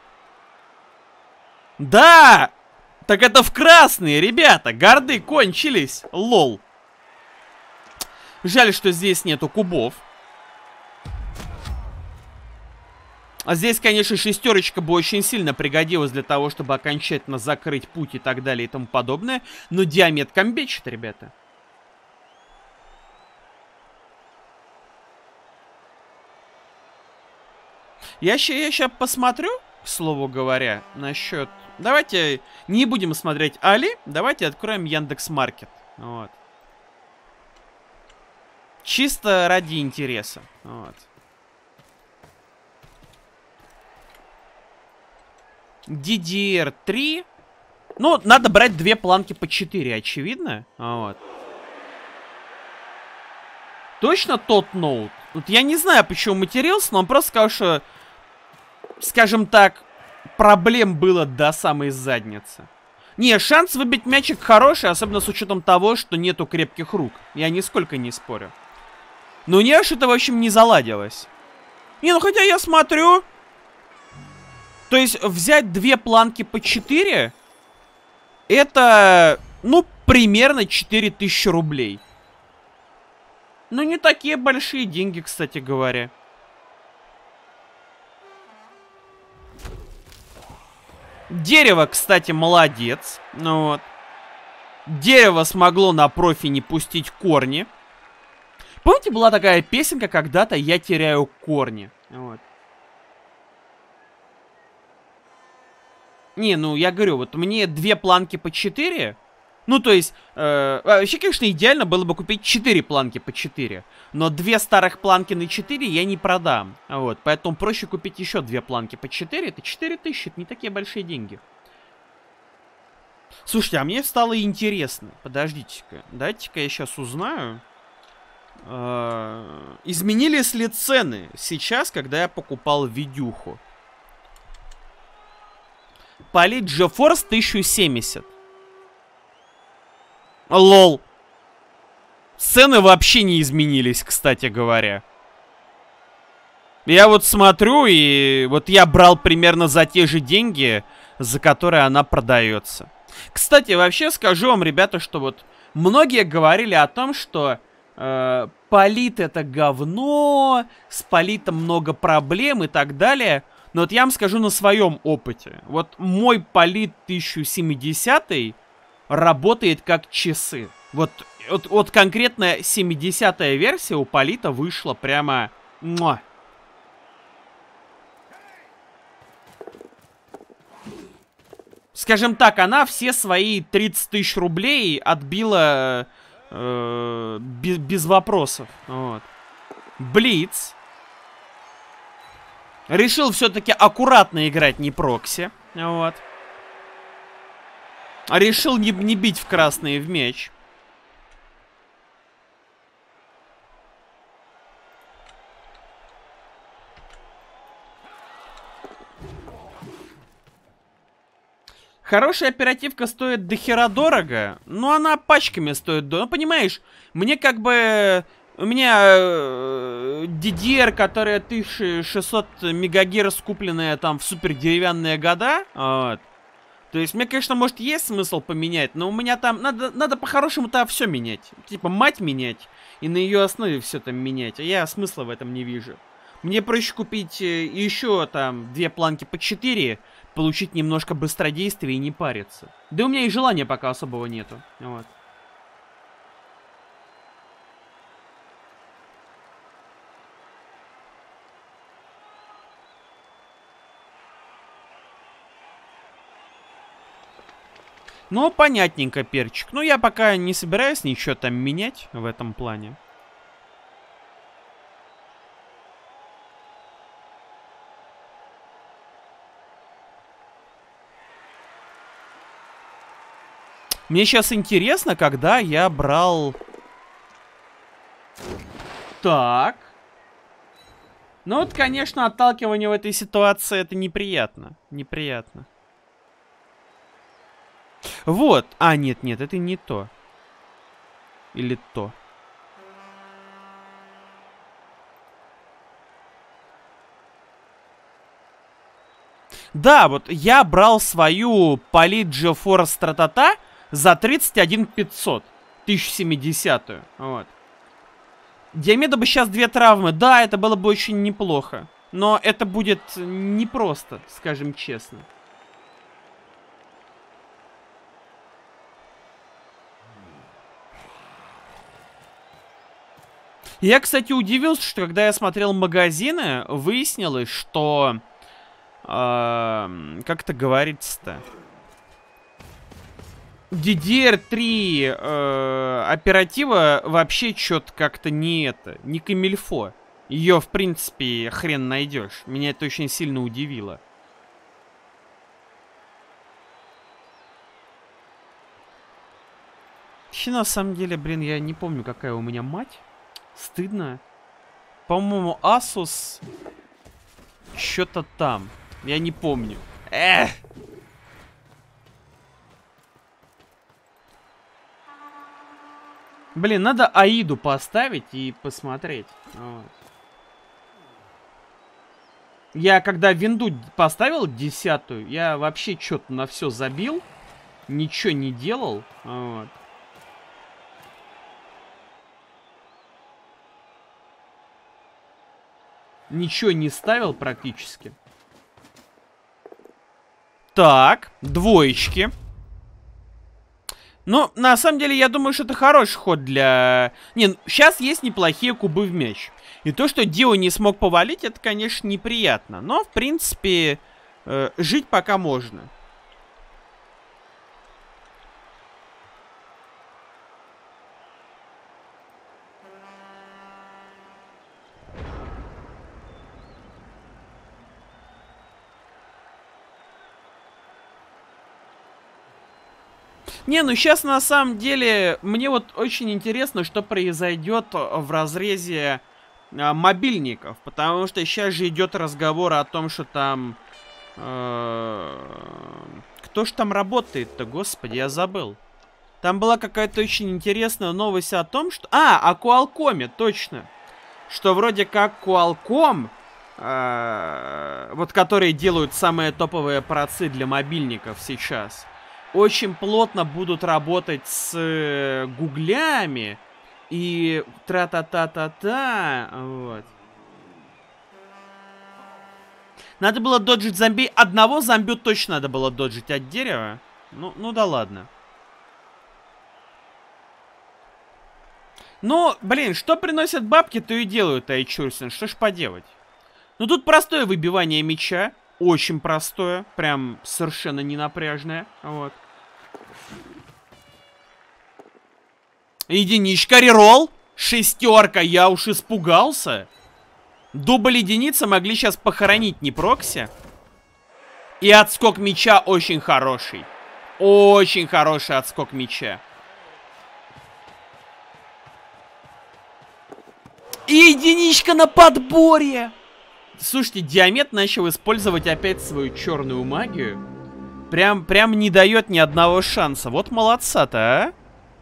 Да! Так это в красные, ребята. Гарды кончились. Лол. Жаль, что здесь нету кубов. А здесь, конечно, 6 бы очень сильно пригодилась для того, чтобы окончательно закрыть путь и так далее и тому подобное. Но Диомед камбечит, ребята. Я сейчас посмотрю, к слову говоря, насчет... Давайте не будем смотреть Али, давайте откроем Яндекс.Маркет. Вот. Чисто ради интереса. Вот. DDR3. Ну, надо брать 2 планки по 4, очевидно. Вот. Точно тот ноут? Вот я не знаю, почему матерился, но он просто сказал, что, скажем так, проблем было до самой задницы. Не, шанс выбить мячик хороший, особенно с учетом того, что нету крепких рук. Я нисколько не спорю. Но у нее что-то, в общем, не заладилось. Не, ну хотя я смотрю... То есть взять 2 планки по 4, это, ну, примерно 4000 рублей. Ну, не такие большие деньги, кстати говоря. Дерево, кстати, молодец. Ну, вот. Дерево смогло на профи не пустить корни. Помните, была такая песенка когда-то «Я теряю корни». Вот. Не, ну, я говорю, вот мне 2 планки по 4. Ну, то есть, вообще, конечно, идеально было бы купить 4 планки по 4. Но 2 старых планки на 4 я не продам. Вот, поэтому проще купить еще 2 планки по 4. Это 4000, это не такие большие деньги. Слушайте, а мне стало интересно. Подождите-ка, дайте-ка я сейчас узнаю. Изменились ли цены сейчас, когда я покупал видюху? Полит GeForce 1070. Лол. Цены вообще не изменились, кстати говоря. Я вот смотрю, и вот я брал примерно за те же деньги, за которые она продается. Кстати, вообще скажу вам, ребята, что вот многие говорили о том, что Полит это говно, с Политом много проблем и так далее. Но вот я вам скажу на своем опыте. Вот мой Полит 1070 работает как часы. Вот конкретно 70-я версия у Полита вышла прямо... Муа. Скажем так, она все свои 30 тысяч рублей отбила без вопросов. Вот. Блиц. Решил все-таки аккуратно играть, не прокси. Вот. Решил не бить в красный в меч. Хорошая оперативка стоит дохера дорого, но она пачками стоит дорого. Ну, понимаешь, мне как бы... У меня DDR, которая 1600 мегагерц, купленная там в супер деревянные года. Вот. То есть, мне, конечно, может, есть смысл поменять, но у меня там... Надо по-хорошему-то все менять. Типа, мать менять и на ее основе все там менять. А я смысла в этом не вижу. Мне проще купить еще там 2 планки по 4, получить немножко быстродействия и не париться. Да у меня и желания пока особого нету. Вот. Ну, понятненько, перчик. Ну, я пока не собираюсь ничего там менять в этом плане. Мне сейчас интересно, когда я брал... Так. Ну вот, конечно, отталкивание в этой ситуации это неприятно. Неприятно. Вот. А, нет, это не то. Или то. Да, вот я брал свою Polit GeForce Stratata за 31 500. 1070-ю. Вот. Диомеду бы сейчас 2 травмы. Да, это было бы очень неплохо. Но это будет непросто, скажем честно. Я, кстати, удивился, что когда я смотрел магазины, выяснилось, что... как это говорится-то? DDR3 оператива вообще что-то как-то не камильфо. Ее, в принципе, хрен найдешь. Меня это очень сильно удивило. Вообще, на самом деле, блин, я не помню, какая у меня мать. Стыдно. По-моему, Asus... Что-то там. Я не помню. Эх! Блин, надо Аиду поставить и посмотреть. Вот. Я когда винду поставил 10-ю, я вообще что-то на все забил. Ничего не делал. Вот. Ничего не ставил практически. Так, двоечки. Ну, на самом деле, я думаю, что это хороший ход для... Не, сейчас есть неплохие кубы в мяч. И то, что Дио не смог повалить, это, конечно, неприятно. Но, в принципе, жить пока можно. Не, ну сейчас на самом деле мне вот очень интересно, что произойдет в разрезе мобильников. Потому что сейчас же идет разговор о том, что там... кто ж там работает-то, господи, я забыл. Там была какая-то очень интересная новость о том, что... о Qualcomm, точно. Что вроде как Qualcomm, вот которые делают самые топовые процы для мобильников сейчас, очень плотно будут работать с гуглями и тра-та-та-та-та, вот. Надо было доджить зомби. Одного зомби точно надо было доджить от дерева. Ну да ладно. Ну, блин, что приносят бабки, то и делают Айчурсин. Что ж поделать? Ну, тут простое выбивание мяча. Очень простое. Прям совершенно ненапряжное. Вот. Единичка, реролл. Шестерка, я уж испугался. Дубль единицы могли сейчас похоронить не прокси. И отскок мяча очень хороший. Очень хороший отскок мяча. И единичка на подборе. Слушайте, Диамет начал использовать опять свою черную магию. Прям не дает ни одного шанса. Вот молодца-то, а?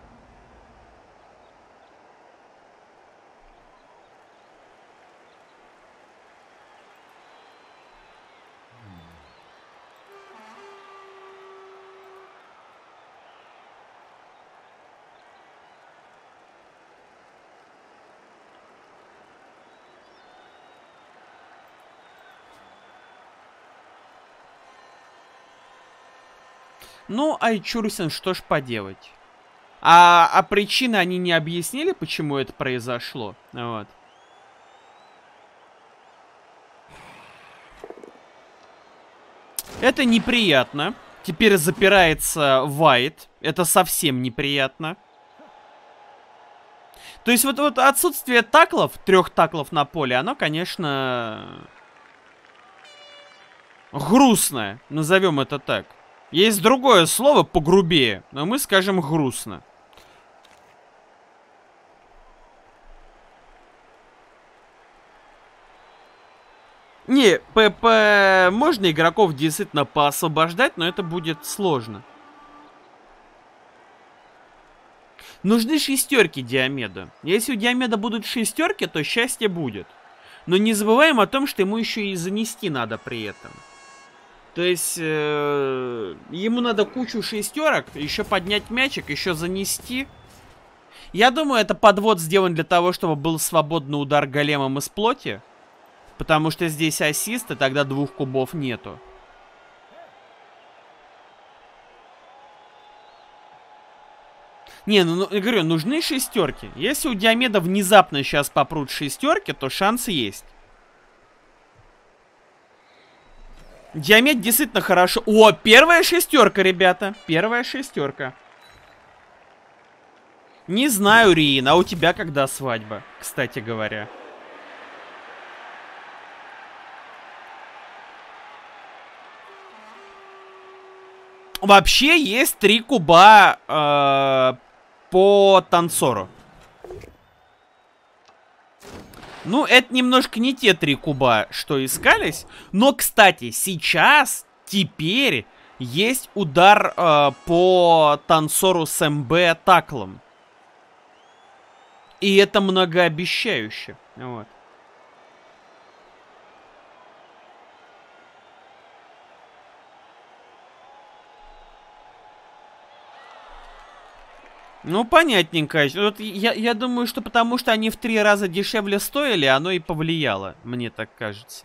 Ну, Айчурсин, что ж поделать. А причины они не объяснили, почему это произошло. Вот. Это неприятно. Теперь запирается Вайт. Это совсем неприятно. То есть вот отсутствие таклов, 3 таклов на поле, оно, конечно, грустно. Назовем это так. Есть другое слово погрубее, но мы скажем грустно. Не, можно игроков действительно поосвобождать, но это будет сложно. Нужны шестерки Диомеда. Если у Диомеда будут шестерки, то счастье будет. Но не забываем о том, что ему еще и занести надо при этом. То есть, ему надо кучу шестерок, еще поднять мячик, еще занести. Я думаю, это подвод сделан для того, чтобы был свободный удар големом из плоти. Потому что здесь ассист, и тогда 2 кубов нету. Не, ну я говорю, нужны шестерки. Если у Диомеда внезапно сейчас попрут шестерки, то шанс есть. Диамет действительно хорошо. О, первая шестерка, ребята. Первая шестерка. Не знаю, Риин, а у тебя когда свадьба, кстати говоря? Вообще есть 3 куба по танцору. Ну, это немножко не те 3 куба, что искались. Но, кстати, сейчас, теперь, есть удар по танцору с МБ таклом. И это многообещающе. Вот. Ну, понятненько. Вот я думаю, что потому что они в 3 раза дешевле стоили, оно и повлияло, мне так кажется.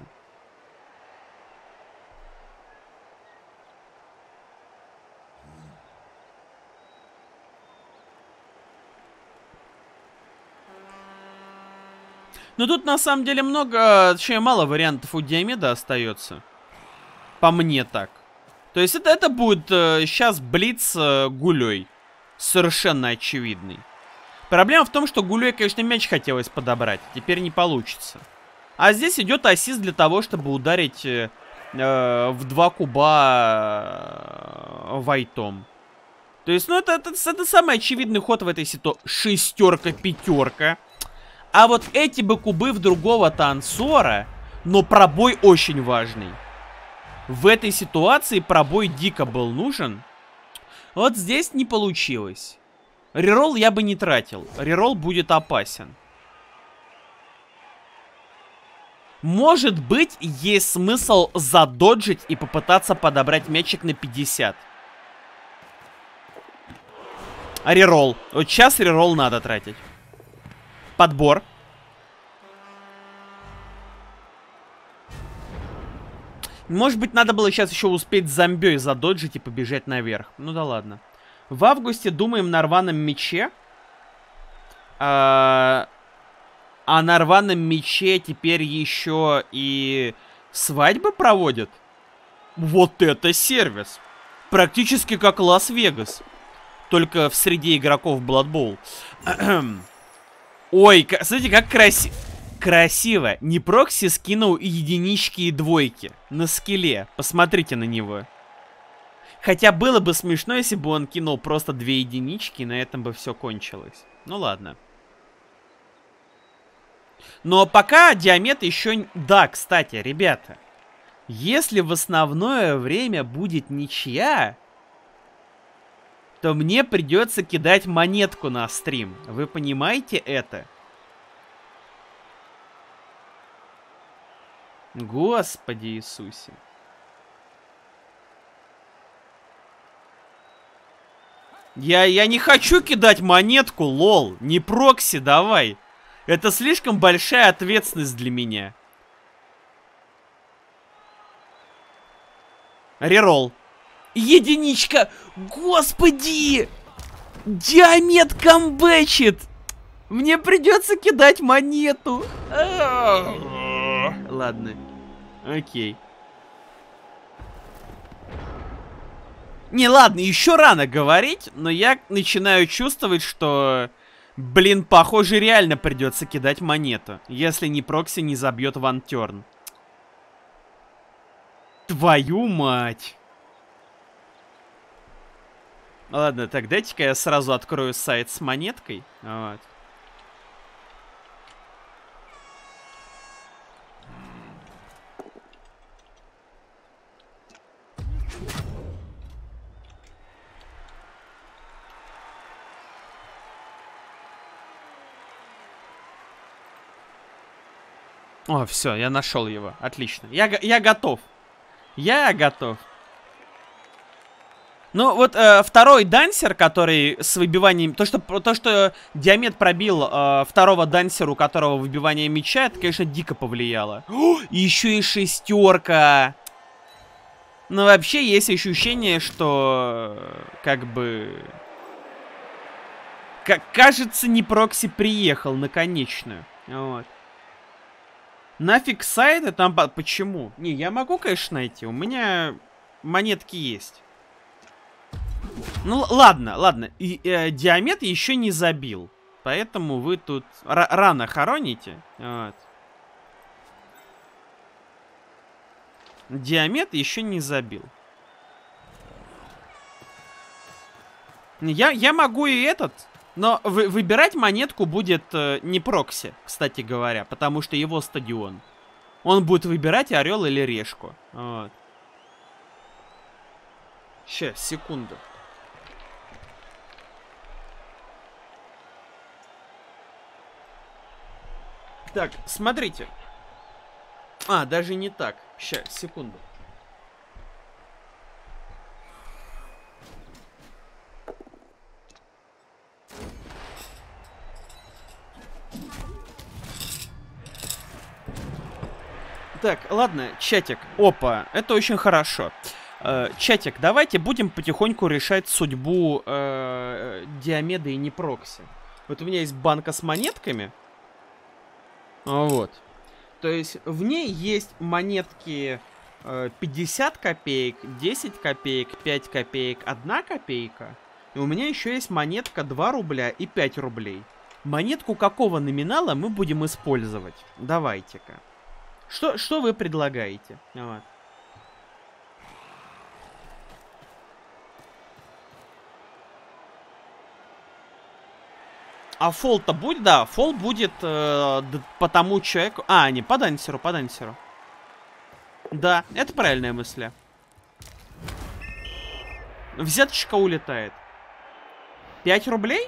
Но тут на самом деле много, точнее мало вариантов у Диомеда остается. По мне так. То есть это будет сейчас блиц гулей. Совершенно очевидный. Проблема в том, что гулей, конечно, мяч хотелось подобрать. Теперь не получится. А здесь идет ассист для того, чтобы ударить в 2 куба вайтом. То есть, ну, это самый очевидный ход в этой ситуации. Шестерка, пятерка. А вот эти бы кубы в другого танцора, но пробой очень важный. В этой ситуации пробой дико был нужен. Вот здесь не получилось. Реролл я бы не тратил. Реролл будет опасен. Может быть, есть смысл задоджить и попытаться подобрать мячик на 50. А реролл. Вот сейчас реролл надо тратить. Подбор. Может быть, надо было сейчас еще успеть зомбей задоджить и побежать наверх. Ну да ладно. В августе думаем на рваном мече. А на рваном мече теперь еще и свадьбы проводят. Вот это сервис. Практически как Лас-Вегас. Только в среде игроков Blood Bowl. Ой, смотрите, как красиво. Не прокси скинул единички и двойки на скилле. Посмотрите на него. Хотя было бы смешно, если бы он кинул просто 2 единички, и на этом бы все кончилось. Ну ладно. Но пока Диамет еще... Да, кстати, ребята. Если в основное время будет ничья, то мне придется кидать монетку на стрим. Вы понимаете это? Господи Иисусе. Я не хочу кидать монетку, лол. Не прокси, давай. Это слишком большая ответственность для меня. Реролл. Единичка. Господи. Диамет камбэчит. Мне придется кидать монету. Ладно. Окей. Не, ладно, еще рано говорить, но я начинаю чувствовать, что... Блин, похоже, реально придется кидать монету, если не прокси не забьет ван-терн. Твою мать. Ладно, так дайте-ка я сразу открою сайт с монеткой. Вот. О, все, я нашел его. Отлично. Я готов. Я готов. Ну, вот второй дансер, который с выбиванием... То, что Диамет пробил второго дансера, у которого выбивание мяча, это, конечно, дико повлияло. О, еще и шестерка. Но вообще есть ощущение, что... Как бы... Кажется, не прокси приехал на конечную. Вот. Нафиг сайты там... Почему? Не, я могу, конечно, найти. У меня монетки есть. Ну, ладно, ладно. Диамет еще не забил. Поэтому вы тут рано хороните. Вот. Диамет еще не забил. Я могу и этот... Но выбирать монетку будет не прокси, кстати говоря, потому что его стадион. Он будет выбирать орел или решку. Вот. Сейчас, секунду. Так, смотрите. А, даже не так. Сейчас, секунду. Так, ладно, чатик. Опа, это очень хорошо. Чатик, давайте будем потихоньку решать судьбу Диомеда и Непрокси. Вот у меня есть банка с монетками. Вот. То есть в ней есть монетки 50 копеек, 10 копеек, 5 копеек, 1 копейка. И у меня еще есть монетка 2 рубля и 5 рублей. Монетку какого номинала мы будем использовать? Давайте-ка. Что вы предлагаете? Вот. А фол-то будет? Да, фол будет по тому человеку... А, не, по дансеру, по дансеру. Да, это правильная мысль. Взяточка улетает. 5 рублей?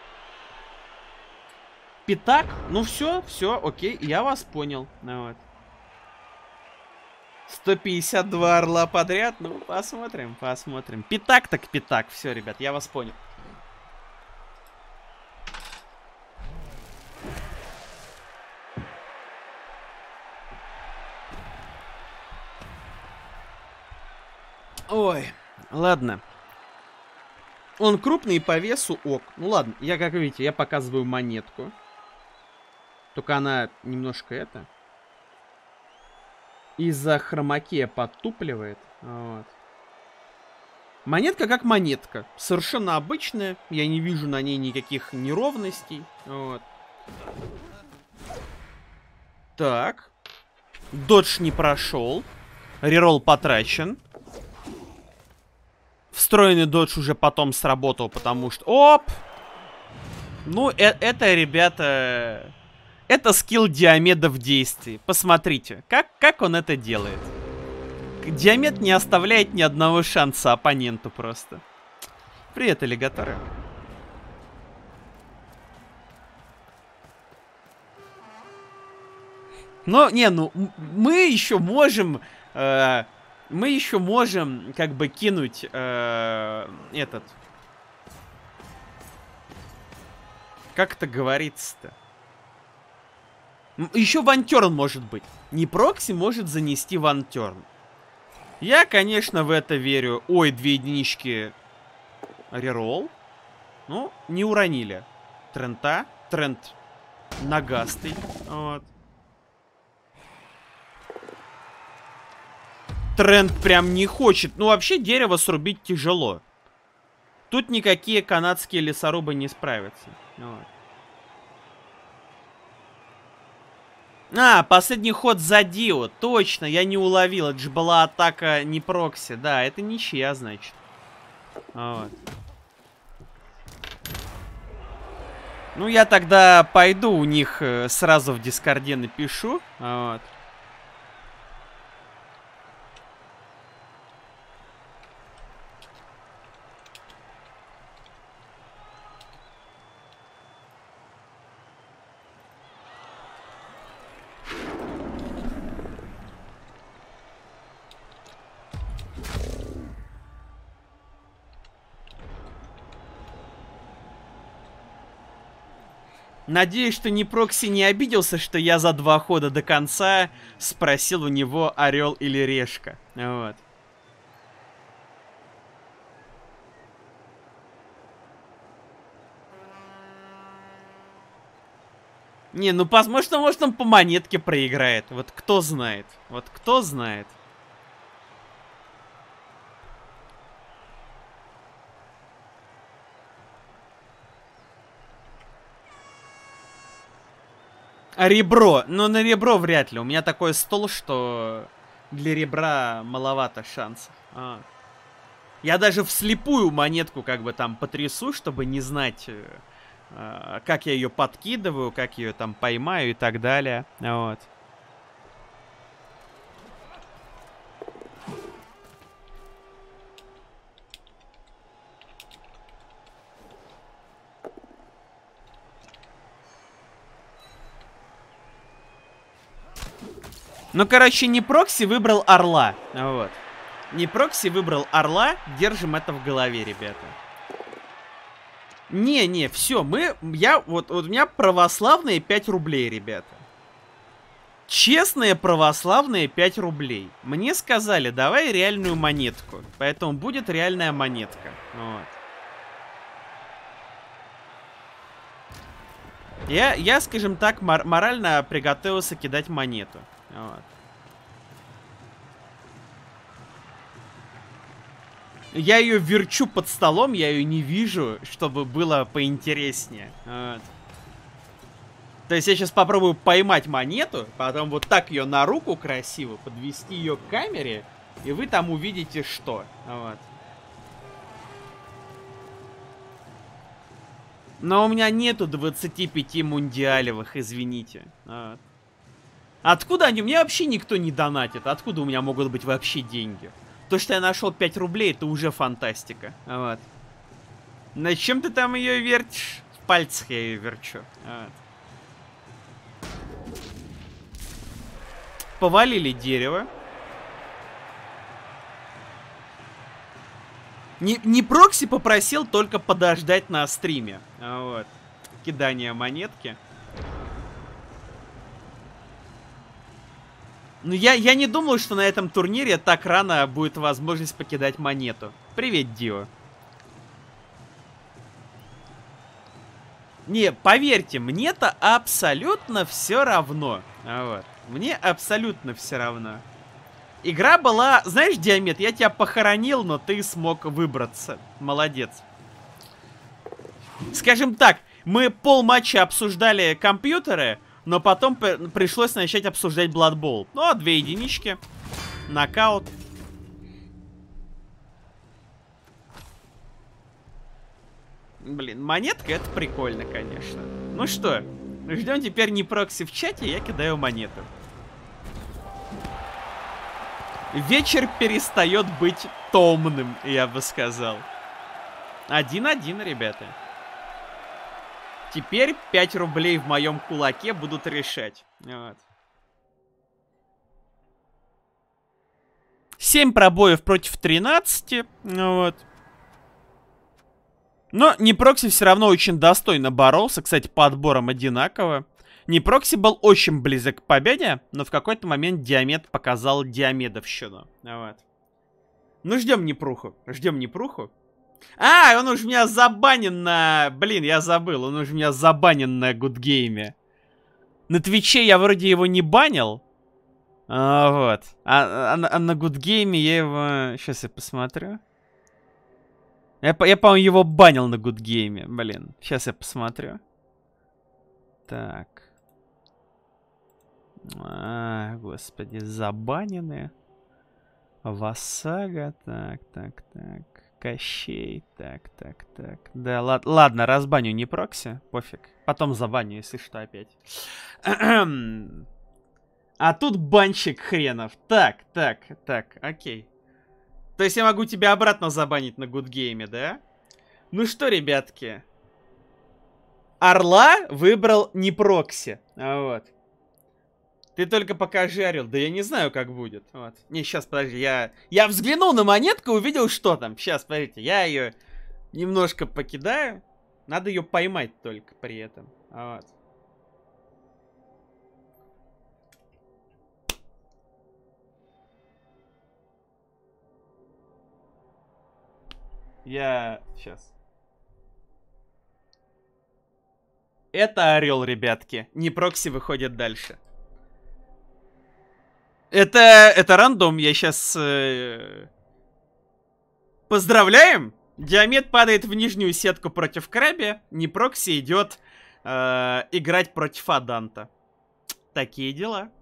Пятак? Ну все, все, окей, я вас понял. Вот. 152 орла подряд? Ну, посмотрим, посмотрим. Пятак так пятак. Все, ребят, я вас понял. Ой, ладно. Он крупный по весу, ок. Ну ладно, я, как видите, я показываю монетку. Только она немножко это... Из-за хромакея подтупливает. Вот. Монетка как монетка. Совершенно обычная. Я не вижу на ней никаких неровностей. Вот. Так. Додж не прошел. Реролл потрачен. Встроенный додж уже потом сработал, потому что... Оп! Ну, это, ребята... Это скилл Диомеда в действии. Посмотрите, как он это делает. Диомед не оставляет ни одного шанса оппоненту просто. Привет, аллигаторы. Но, не, ну, мы еще можем... мы еще можем, как бы, кинуть этот... Как это говорится-то? Еще вантерн может быть. Не прокси может занести вантерн. Я, конечно, в это верю. Ой, 2 единички. Реролл. Ну, не уронили. Трента. Трент нагастый. Вот. Трент прям не хочет. Ну, вообще, дерево срубить тяжело. Тут никакие канадские лесорубы не справятся. Вот. А, последний ход за Дио. Точно, я не уловил. Это же была атака не прокси. Да, это ничья, значит. Вот. Ну, я тогда пойду у них сразу в Дискорде напишу. Вот. Надеюсь, что ни прокси не обиделся, что я за 2 хода до конца спросил у него орел или решка. Вот. Не, ну возможно, может он по монетке проиграет. Вот кто знает. Вот кто знает. А ребро? Ну, на ребро вряд ли. У меня такой стол, что для ребра маловато шансов. Я даже вслепую монетку как бы там потрясу, чтобы не знать, как я ее подкидываю, как ее там поймаю и так далее. Вот. Ну, короче, не прокси выбрал орла. Вот. Не прокси выбрал орла. Держим это в голове, ребята. Не, все, вот у меня православные 5 рублей, ребята. Честные православные 5 рублей. Мне сказали, давай реальную монетку. Поэтому будет реальная монетка. Вот. Я, скажем так, морально приготовился кидать монету. Вот. Я ее верчу под столом, я ее не вижу, чтобы было поинтереснее. Вот. То есть я сейчас попробую поймать монету, потом вот так ее на руку красиво, подвести ее к камере, и вы там увидите что. Вот. Но у меня нету 25 мундиалевых, извините. Вот. Откуда они? Мне вообще никто не донатит. Откуда у меня могут быть вообще деньги? То, что я нашел 5 рублей, это уже фантастика. Вот. На чем ты там ее вертишь? В пальцах я ее верчу. Вот. Повалили дерево. Не Прокси попросил только подождать на стриме. Вот. Кидание монетки. Ну, я не думал, что на этом турнире так рано будет возможность покидать монету. Привет, Дио. Не, поверьте, мне-то абсолютно все равно. Вот. Мне абсолютно все равно. Игра была... Знаешь, Диамет, я тебя похоронил, но ты смог выбраться. Молодец. Скажем так, мы полматча обсуждали компьютеры, но потом пришлось начать обсуждать Blood Bowl. Ну, 2 единички. Нокаут. Блин, монетка это прикольно, конечно. Ну что, ждем теперь не Прокси в чате, я кидаю монету. Вечер перестает быть томным, я бы сказал. 1-1, ребята. Теперь 5 рублей в моем кулаке будут решать. Вот. 7 пробоев против 13. Вот. Но Непрокси все равно очень достойно боролся. Кстати, по отборам одинаково. Непрокси был очень близок к победе, но в какой-то момент Диамет показал диамедовщину. Вот. Ну, ждем Непруху. Ждем Непруху. А, он уже меня забанен на... Блин, я забыл. Он уже меня забанен на Гудгейме. На Твиче я вроде его не банил. Вот. А на Гудгейме я его... Сейчас я посмотрю. Я по-моему, его банил на Гудгейме. Блин, сейчас я посмотрю. Так. Господи, забанены. Васага. Так. Кощей. Так. Да, ладно, разбаню не Прокси. Пофиг. Потом забаню, если что, опять. А тут банщик хренов. Так, окей. То есть я могу тебя обратно забанить на Гудгейме, да? Ну что, ребятки. Орла выбрал не Прокси. Вот. Ты только покажи, Орел. Да я не знаю, как будет. Вот. Не, сейчас, подожди. Я взглянул на монетку, увидел, что там. Сейчас, смотрите. Я ее немножко покидаю. Надо ее поймать только при этом. Вот. Сейчас. Это Орел, ребятки. Не Прокси выходит дальше. Это рандом. Я сейчас... Поздравляем! Диамет падает в нижнюю сетку против Краби. Не Прокси идет играть против Аданта. Такие дела.